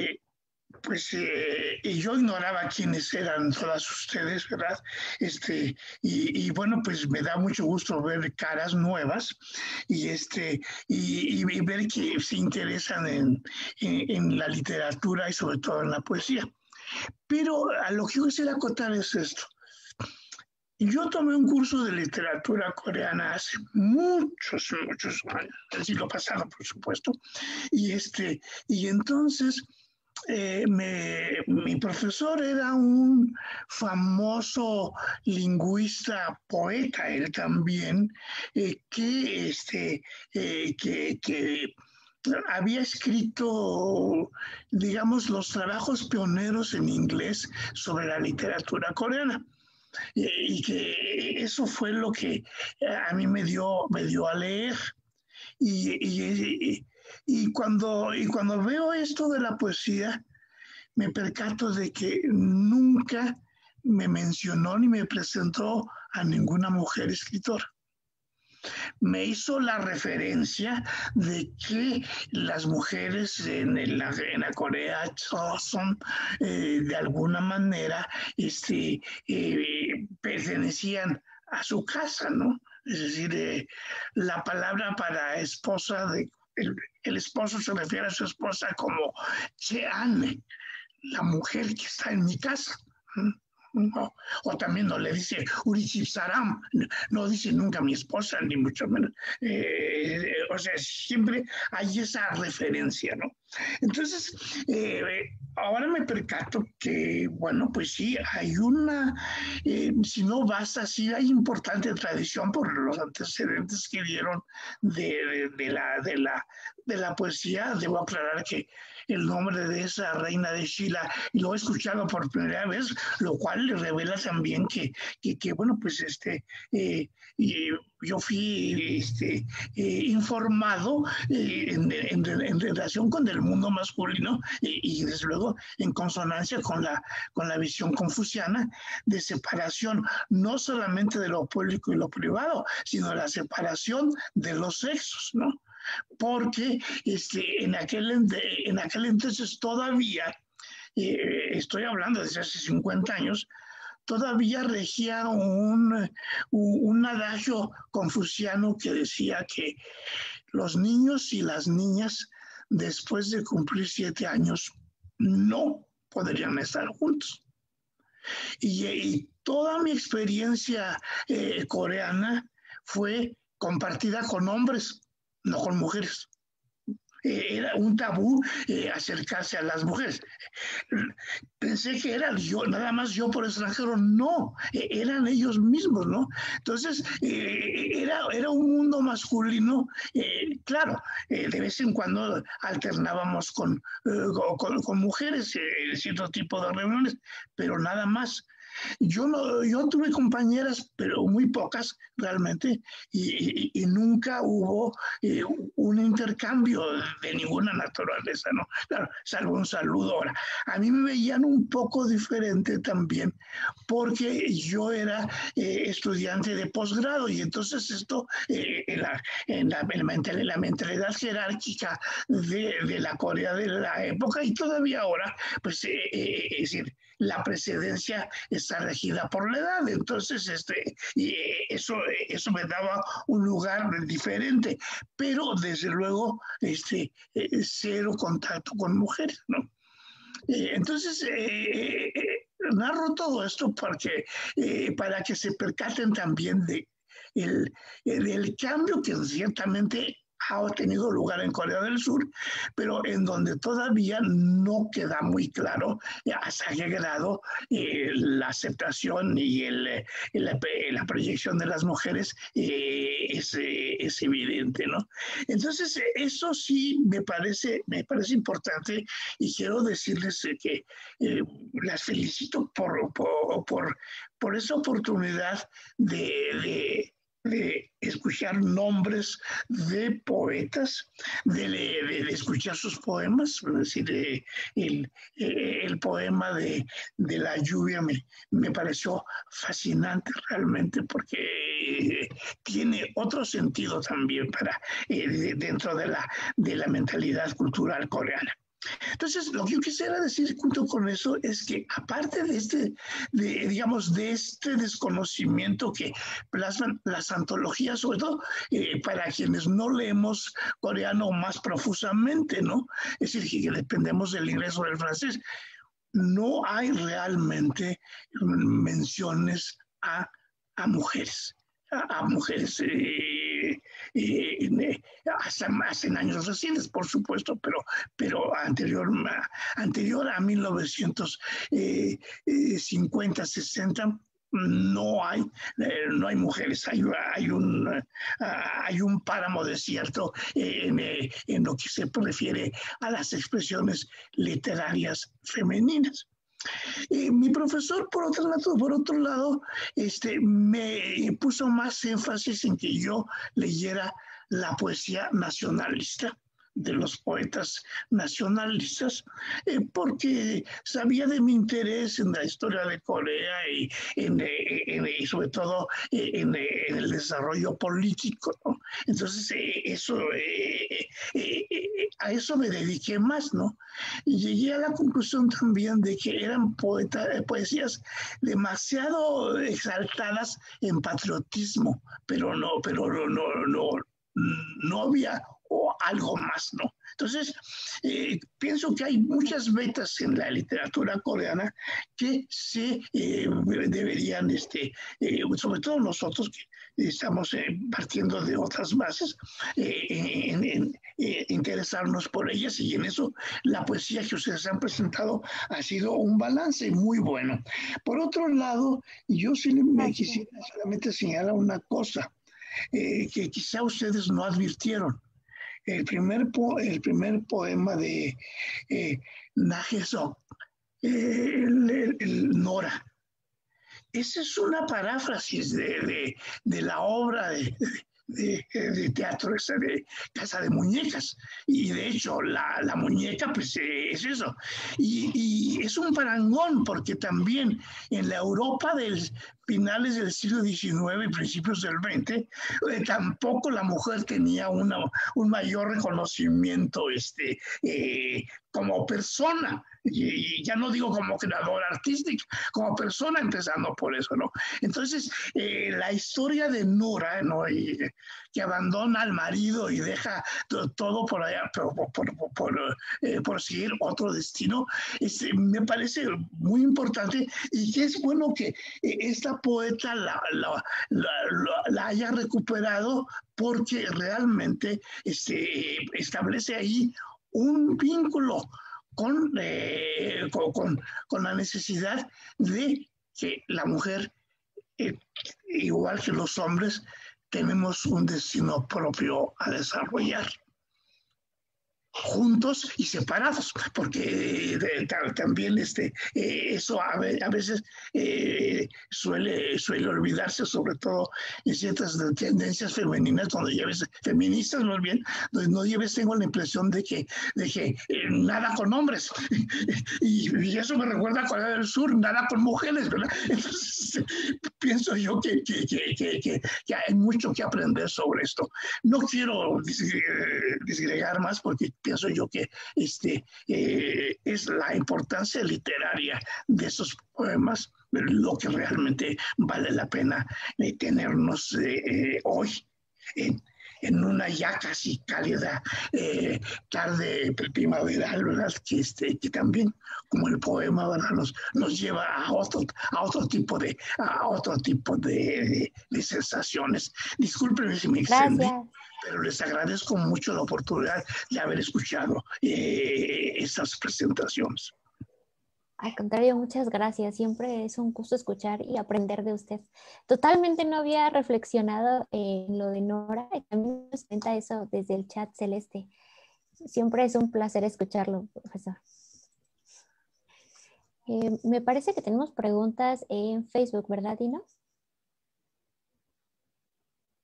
yo ignoraba quiénes eran todas ustedes, ¿verdad? Y bueno, pues me da mucho gusto ver caras nuevas y ver que se interesan en la literatura y sobre todo en la poesía. Pero a lo que yo quisiera acotar es esto. Yo tomé un curso de literatura coreana hace muchos años, el siglo pasado, por supuesto, y entonces mi profesor era un famoso lingüista, poeta, él también, que había escrito, digamos, los trabajos pioneros en inglés sobre la literatura coreana. Y que eso fue lo que a mí me dio a leer. Y cuando veo esto de la poesía, me percato de que nunca me mencionó ni me presentó a ninguna mujer escritora. Me hizo la referencia de que las mujeres en la Corea son de alguna manera pertenecían a su casa, ¿no? Es decir, la palabra para esposa, el esposo se refiere a su esposa como Chean, la mujer que está en mi casa. O también no le dice Urichip Saram, no dice nunca mi esposa, ni mucho menos. O sea, siempre hay esa referencia, ¿no? Entonces, ahora me percato que, bueno, pues sí, hay si no basta, sí hay importante tradición por los antecedentes que dieron de la poesía. Debo aclarar que el nombre de esa reina de Shila lo he escuchado por primera vez, lo cual le revela también que bueno, pues yo fui informado en relación con el mundo masculino y desde luego en consonancia con la visión confuciana de separación, no solamente de lo público y lo privado, sino la separación de los sexos, ¿no? Porque en aquel entonces todavía, estoy hablando desde hace 50 años, todavía regía un adagio confuciano que decía que los niños y las niñas después de cumplir 7 años no podrían estar juntos. Y toda mi experiencia coreana fue compartida con hombres, no con mujeres. Era un tabú acercarse a las mujeres. Pensé que era yo, nada más yo por extranjero. No, eran ellos mismos, ¿no? Entonces, era un mundo masculino. Claro, de vez en cuando alternábamos con mujeres en cierto tipo de reuniones, pero nada más. Yo tuve compañeras, pero muy pocas realmente, y nunca hubo un intercambio de ninguna naturaleza, ¿no? Claro, salvo un saludo. Ahora, a mí me veían un poco diferente también, porque yo era estudiante de posgrado, y entonces esto, en la mentalidad jerárquica de la Corea de la época, y todavía ahora, pues, es decir, la precedencia está regida por la edad, entonces y eso me daba un lugar diferente, pero desde luego cero contacto con mujeres, ¿no? Entonces narro todo esto para que se percaten también del cambio que ciertamente ha tenido lugar en Corea del Sur, pero en donde todavía no queda muy claro hasta qué grado la aceptación y la proyección de las mujeres es evidente, ¿no? Entonces, eso sí me parece importante, y quiero decirles que las felicito por esa oportunidad de de escuchar nombres de poetas, de escuchar sus poemas, es decir, el poema de la lluvia me pareció fascinante realmente porque tiene otro sentido también para dentro de la mentalidad cultural coreana. Entonces, lo que yo quisiera decir junto con eso es que aparte digamos, de este desconocimiento que plasman las antologías, sobre todo para quienes no leemos coreano más profusamente, ¿no? Es decir, que dependemos del inglés o del francés, no hay realmente menciones a mujeres, a mujeres hace años recientes, por supuesto, pero anterior a 1950, 60, no hay mujeres, hay un páramo desierto en lo que se refiere a las expresiones literarias femeninas. Mi profesor, por otro lado, me puso más énfasis en que yo leyera la poesía nacionalista de los poetas nacionalistas, porque sabía de mi interés en la historia de Corea y sobre todo en el desarrollo político, ¿no? Entonces, a eso me dediqué más, ¿no? Y llegué a la conclusión también de que eran poesías demasiado exaltadas en patriotismo, pero no había algo más, ¿no? Entonces, pienso que hay muchas vetas en la literatura coreana que se deberían, sobre todo nosotros que estamos partiendo de otras bases, interesarnos por ellas, y en eso la poesía que ustedes han presentado ha sido un balance muy bueno. Por otro lado, yo sí me quisiera solamente señalar una cosa que quizá ustedes no advirtieron. El primer poema de Nagesok, el Nora, esa es una paráfrasis de la obra de teatro, esa de Casa de Muñecas, y de hecho la muñeca pues es eso, y es un parangón porque también en la Europa del finales del siglo XIX y principios del XX, tampoco la mujer tenía un mayor reconocimiento como persona, y ya no digo como creadora artística, como persona, empezando por eso, ¿no? Entonces, la historia de Nora, ¿no? Que abandona al marido y deja todo por allá, por seguir otro destino, me parece muy importante, y que es bueno que esta poeta la haya recuperado, porque realmente establece ahí un vínculo con la necesidad de que la mujer, igual que los hombres, tenemos un destino propio a desarrollar, juntos y separados, porque también eso a veces suele olvidarse, sobre todo en ciertas tendencias femeninas, cuando lleves feministas, más bien, donde no lleves, tengo la impresión de que nada con hombres, y eso me recuerda a Corea del Sur, nada con mujeres, ¿verdad? Entonces, pienso yo que hay mucho que aprender sobre esto. No quiero disgregar más, porque pienso yo que es la importancia literaria de esos poemas lo que realmente vale la pena tenernos hoy en una ya casi cálida tarde primaveral, ¿verdad? Que también, como el poema, ¿verdad? nos lleva a otro tipo de sensaciones. Discúlpenme si me extendí, pero les agradezco mucho la oportunidad de haber escuchado estas presentaciones. Al contrario, muchas gracias. Siempre es un gusto escuchar y aprender de usted. Totalmente no había reflexionado en lo de Nora, y también nos cuenta eso desde el chat celeste. Siempre es un placer escucharlo, profesor. Me parece que tenemos preguntas en Facebook, ¿verdad, Dino?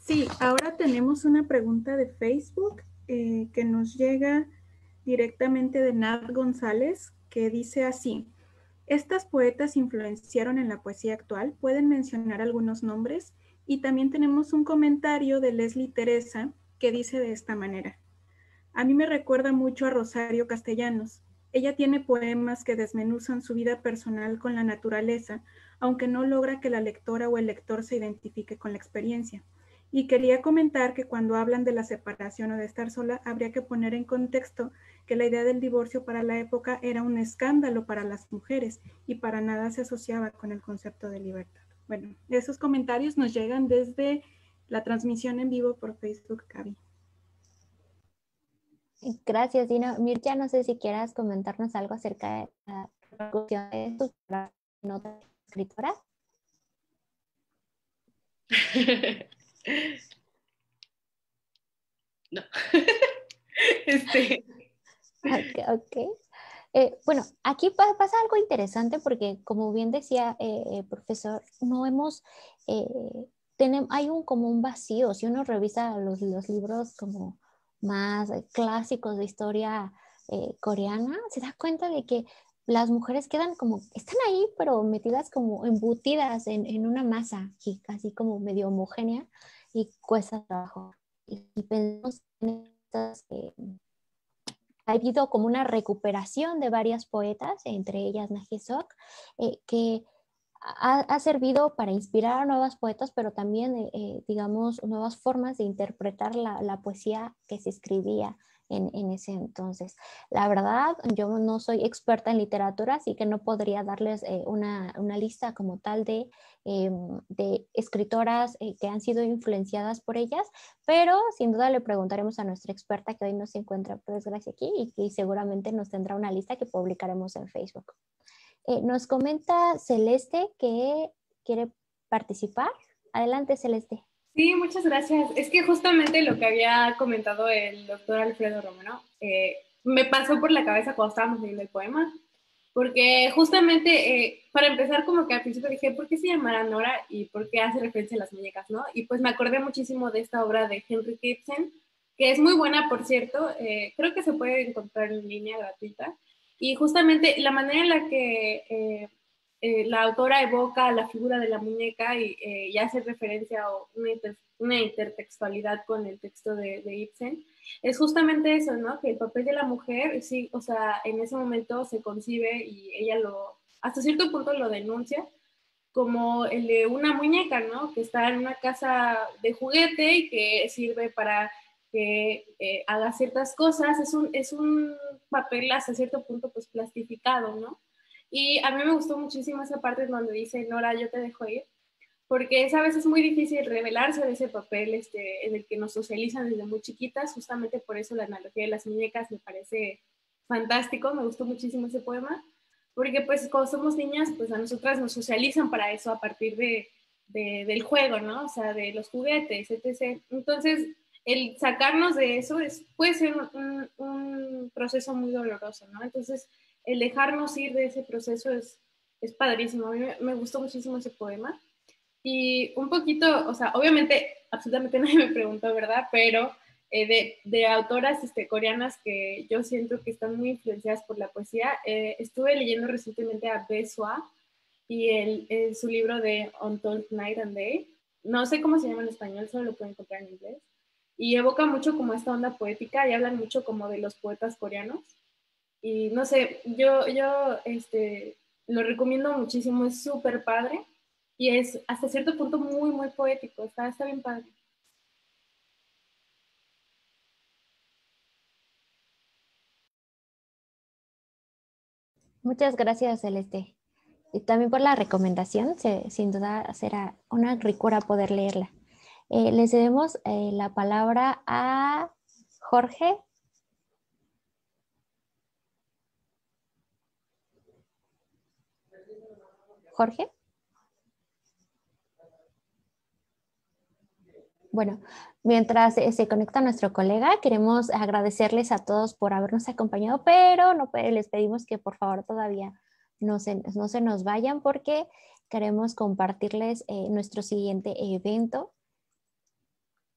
Sí, ahora tenemos una pregunta de Facebook que nos llega directamente de Nat González, que dice así: ¿estas poetas influenciaron en la poesía actual? ¿Pueden mencionar algunos nombres? Y también tenemos un comentario de Leslie Teresa que dice de esta manera: a mí me recuerda mucho a Rosario Castellanos. Ella tiene poemas que desmenuzan su vida personal con la naturaleza, aunque no logra que la lectora o el lector se identifique con la experiencia. Y quería comentar que cuando hablan de la separación o de estar sola, habría que poner en contexto que la idea del divorcio para la época era un escándalo para las mujeres y para nada se asociaba con el concepto de libertad. Bueno, esos comentarios nos llegan desde la transmisión en vivo por Facebook, Gaby. Gracias, Dina. Mircea, no sé si quieras comentarnos algo acerca de la repercusión de tus notas escritoras. No. Ok. Bueno, aquí pasa algo interesante porque, como bien decía profesor, no hemos, hay como un vacío. Si uno revisa los libros como más clásicos de historia coreana, se da cuenta de que las mujeres quedan como, están ahí, pero metidas como embutidas en una masa, así como medio homogénea, y cuesta trabajo. Y pensamos en estas... ha habido como una recuperación de varias poetas, entre ellas Naje Sok, que ha servido para inspirar a nuevas poetas, pero también, digamos, nuevas formas de interpretar la poesía que se escribía en ese entonces. La verdad, yo no soy experta en literatura, así que no podría darles una lista como tal de escritoras que han sido influenciadas por ellas, pero sin duda le preguntaremos a nuestra experta que hoy no se encuentra por desgracia aquí y seguramente nos tendrá una lista que publicaremos en Facebook. Nos comenta Celeste que quiere participar. Adelante, Celeste. Sí, muchas gracias. Es que justamente lo que había comentado el doctor Alfredo Romero me pasó por la cabeza cuando estábamos leyendo el poema, porque justamente para empezar como que al principio dije, ¿por qué se llamará Nora y por qué hace referencia a las muñecas, no? Y pues me acordé muchísimo de esta obra de Henrik Ibsen, que es muy buena, por cierto, creo que se puede encontrar en línea gratuita, y justamente la manera en la que la autora evoca la figura de la muñeca y hace referencia a una intertextualidad con el texto de Ibsen, es justamente eso, ¿no? Que el papel de la mujer, sí, o sea, en ese momento se concibe y ella hasta cierto punto lo denuncia como el de una muñeca, ¿no? Que está en una casa de juguete y que sirve para que haga ciertas cosas. Es un papel hasta cierto punto pues plastificado, ¿no? Y a mí me gustó muchísimo esa parte donde dice, Nora, yo te dejo ir, porque es a veces muy difícil revelarse de ese papel en el que nos socializan desde muy chiquitas, justamente por eso la analogía de las muñecas me parece fantástico, me gustó muchísimo ese poema, porque pues cuando somos niñas, pues a nosotras nos socializan para eso a partir del juego, ¿no? O sea, de los juguetes, etc. Entonces, el sacarnos de eso puede ser un proceso muy doloroso, ¿no? Entonces, el dejarnos ir de ese proceso es padrísimo. A mí me gustó muchísimo ese poema. Y un poquito, o sea, obviamente, absolutamente nadie me preguntó, ¿verdad? Pero de autoras coreanas que yo siento que están muy influenciadas por la poesía, estuve leyendo recientemente a Bae Sua y su libro de Untold Night and Day. No sé cómo se llama en español, solo lo pueden encontrar en inglés. Y evoca mucho como esta onda poética y hablan mucho como de los poetas coreanos. Y no sé, yo lo recomiendo muchísimo, es súper padre y es hasta cierto punto muy, muy poético, está bien padre. Muchas gracias, Celeste. Y también por la recomendación, sin duda será una ricura poder leerla. Le cedemos la palabra a Jorge. Jorge. Bueno, mientras se conecta nuestro colega, queremos agradecerles a todos por habernos acompañado, pero no les pedimos que por favor todavía no se nos vayan porque queremos compartirles nuestro siguiente evento.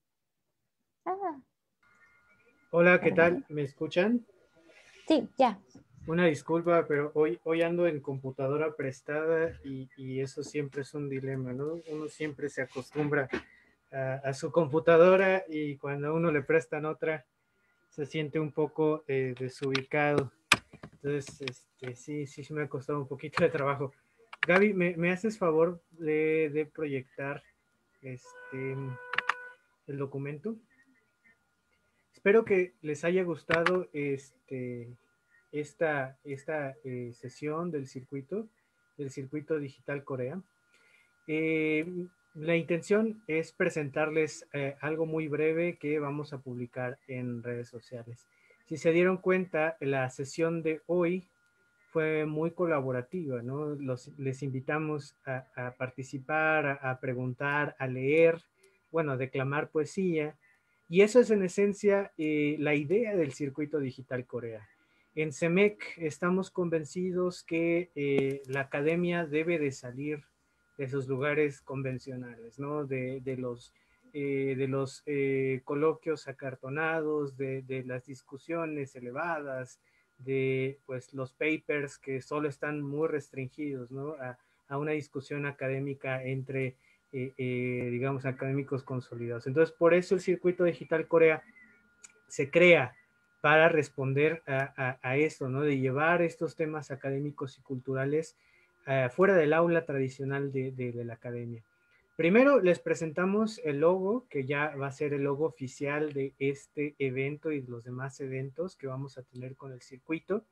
Ah, Hola, ¿qué tal? ¿Me escuchan? sí, ya. Una disculpa, pero hoy ando en computadora prestada y eso siempre es un dilema, ¿no? Uno siempre se acostumbra a su computadora y cuando a uno le prestan otra se siente un poco desubicado. Entonces, sí me ha costado un poquito de trabajo. Gaby, ¿me haces favor de proyectar el documento? Espero que les haya gustado esta sesión del circuito digital Corea. La intención es presentarles algo muy breve que vamos a publicar en redes sociales. Si se dieron cuenta, la sesión de hoy fue muy colaborativa, ¿no? Les invitamos a participar, a preguntar, a leer, bueno, a declamar poesía. Y eso es en esencia la idea del circuito digital Corea. En CEMEC estamos convencidos que la academia debe de salir de sus lugares convencionales, ¿no? De los coloquios acartonados, de las discusiones elevadas, de pues los papers que solo están muy restringidos, ¿no? A una discusión académica entre, digamos, académicos consolidados. Entonces, por eso el circuito digital Corea se crea para responder a esto, ¿no? De llevar estos temas académicos y culturales fuera del aula tradicional de la academia. Primero les presentamos el logo, que ya va a ser el logo oficial de este evento y de los demás eventos que vamos a tener con el circuito.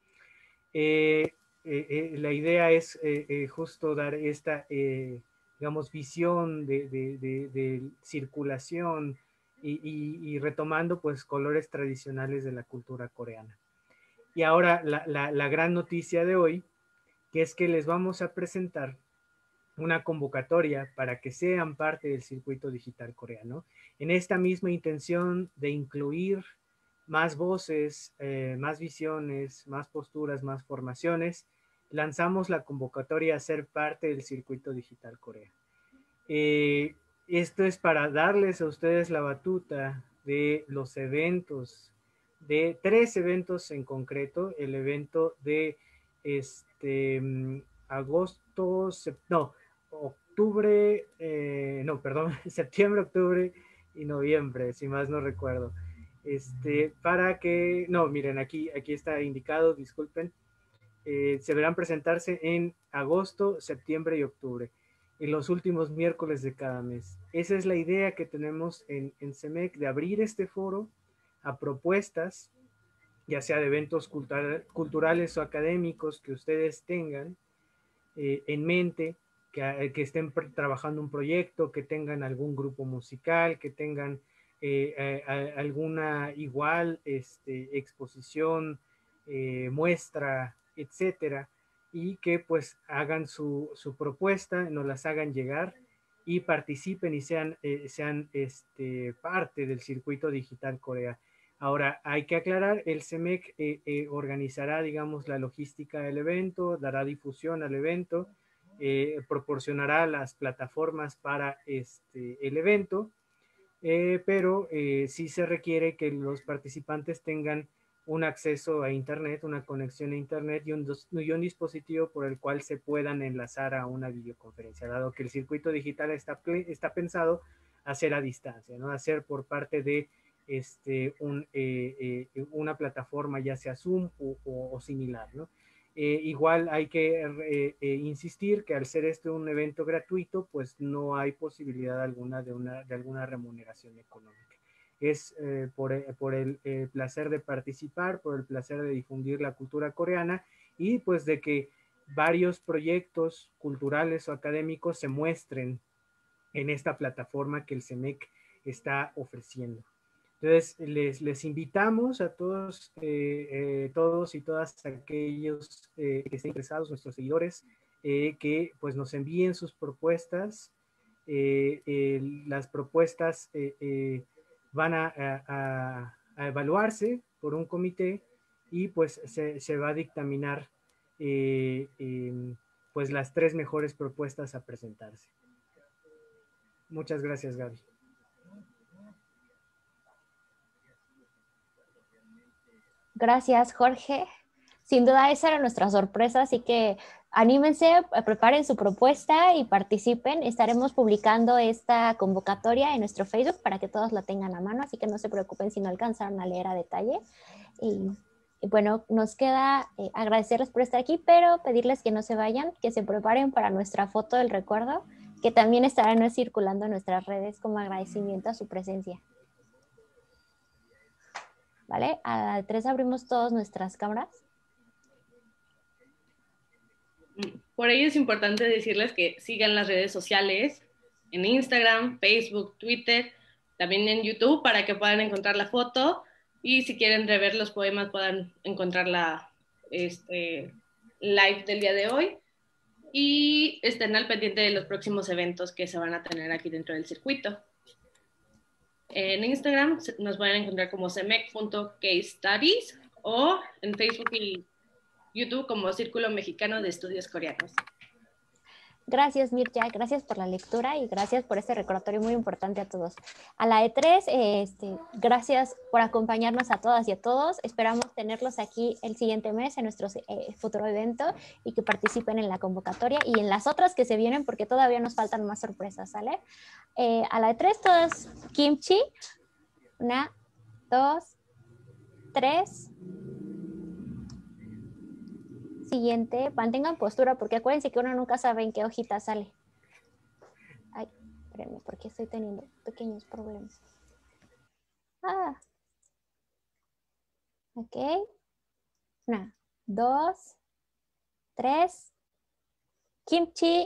La idea es justo dar esta, digamos, visión de circulación y retomando pues colores tradicionales de la cultura coreana. Y ahora la gran noticia de hoy, que es que les vamos a presentar una convocatoria para que sean parte del circuito digital coreano, en esta misma intención de incluir más voces, más visiones, más posturas, más formaciones. Lanzamos la convocatoria a ser parte del circuito digital Corea. Esto es para darles a ustedes la batuta de los eventos, de 3 eventos en concreto, el evento de agosto, no, octubre, no, perdón, septiembre, octubre y noviembre, si más no recuerdo. Para que, no, miren, aquí está indicado, disculpen, se verán presentarse en agosto, septiembre y octubre, en los últimos miércoles de cada mes. Esa es la idea que tenemos en CEMEC, de abrir este foro a propuestas, ya sea de eventos culturales o académicos que ustedes tengan en mente, que estén trabajando un proyecto, que tengan algún grupo musical, que tengan alguna igual exposición, muestra, etcétera, y que pues hagan su propuesta, nos las hagan llegar y participen y sean parte del circuito digital Corea. Ahora, hay que aclarar, el CEMEC organizará, digamos, la logística del evento, dará difusión al evento, proporcionará las plataformas para el evento, pero sí se requiere que los participantes tengan un acceso a Internet, una conexión a Internet y un dispositivo por el cual se puedan enlazar a una videoconferencia, dado que el circuito digital está pensado a hacer a distancia, ¿no? Hacer por parte de una plataforma, ya sea Zoom o similar, ¿no? Igual hay que insistir que al ser un evento gratuito, pues no hay posibilidad alguna de alguna remuneración económica. Es por el placer de participar, por el placer de difundir la cultura coreana y pues de que varios proyectos culturales o académicos se muestren en esta plataforma que el CEMEC está ofreciendo. Entonces, les invitamos a todos, todos y todas aquellos que estén interesados, nuestros seguidores, que pues nos envíen sus propuestas. Las propuestas van a evaluarse por un comité y pues se va a dictaminar pues las 3 mejores propuestas a presentarse. Muchas gracias, Gaby. Gracias, Jorge. Sin duda esa era nuestra sorpresa, así que anímense, preparen su propuesta y participen. Estaremos publicando esta convocatoria en nuestro Facebook para que todos la tengan a mano, así que no se preocupen si no alcanzaron a leer a detalle. Y bueno, nos queda agradecerles por estar aquí, pero pedirles que no se vayan, que se preparen para nuestra foto del recuerdo, que también estará circulando en nuestras redes como agradecimiento a su presencia. ¿Vale? A las 3 abrimos todas nuestras cámaras. Por ello es importante decirles que sigan las redes sociales en Instagram, Facebook, Twitter, también en YouTube para que puedan encontrar la foto y si quieren rever los poemas puedan encontrar la live del día de hoy y estén al pendiente de los próximos eventos que se van a tener aquí dentro del circuito. En Instagram nos pueden encontrar como cemec.kstudies o en Facebook y YouTube como Círculo Mexicano de Estudios Coreanos. Gracias, Mircea, gracias por la lectura y gracias por este recordatorio muy importante a todos. A la E3, gracias por acompañarnos a todas y a todos. Esperamos tenerlos aquí el siguiente mes en nuestro futuro evento y que participen en la convocatoria y en las otras que se vienen porque todavía nos faltan más sorpresas, ¿sale? A la E3, todas kimchi. 1, 2, 3. Siguiente, mantengan postura porque acuérdense que uno nunca sabe en qué hojita sale. Ay, espérenme, porque estoy teniendo pequeños problemas. Ok. 1, 2, 3. Kimchi.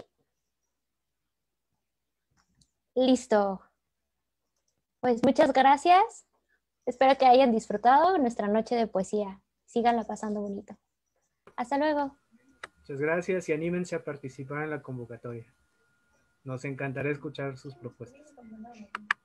Listo. Pues muchas gracias. Espero que hayan disfrutado nuestra noche de poesía. Síganla pasando bonito. Hasta luego. Muchas gracias y anímense a participar en la convocatoria. Nos encantará escuchar sus propuestas.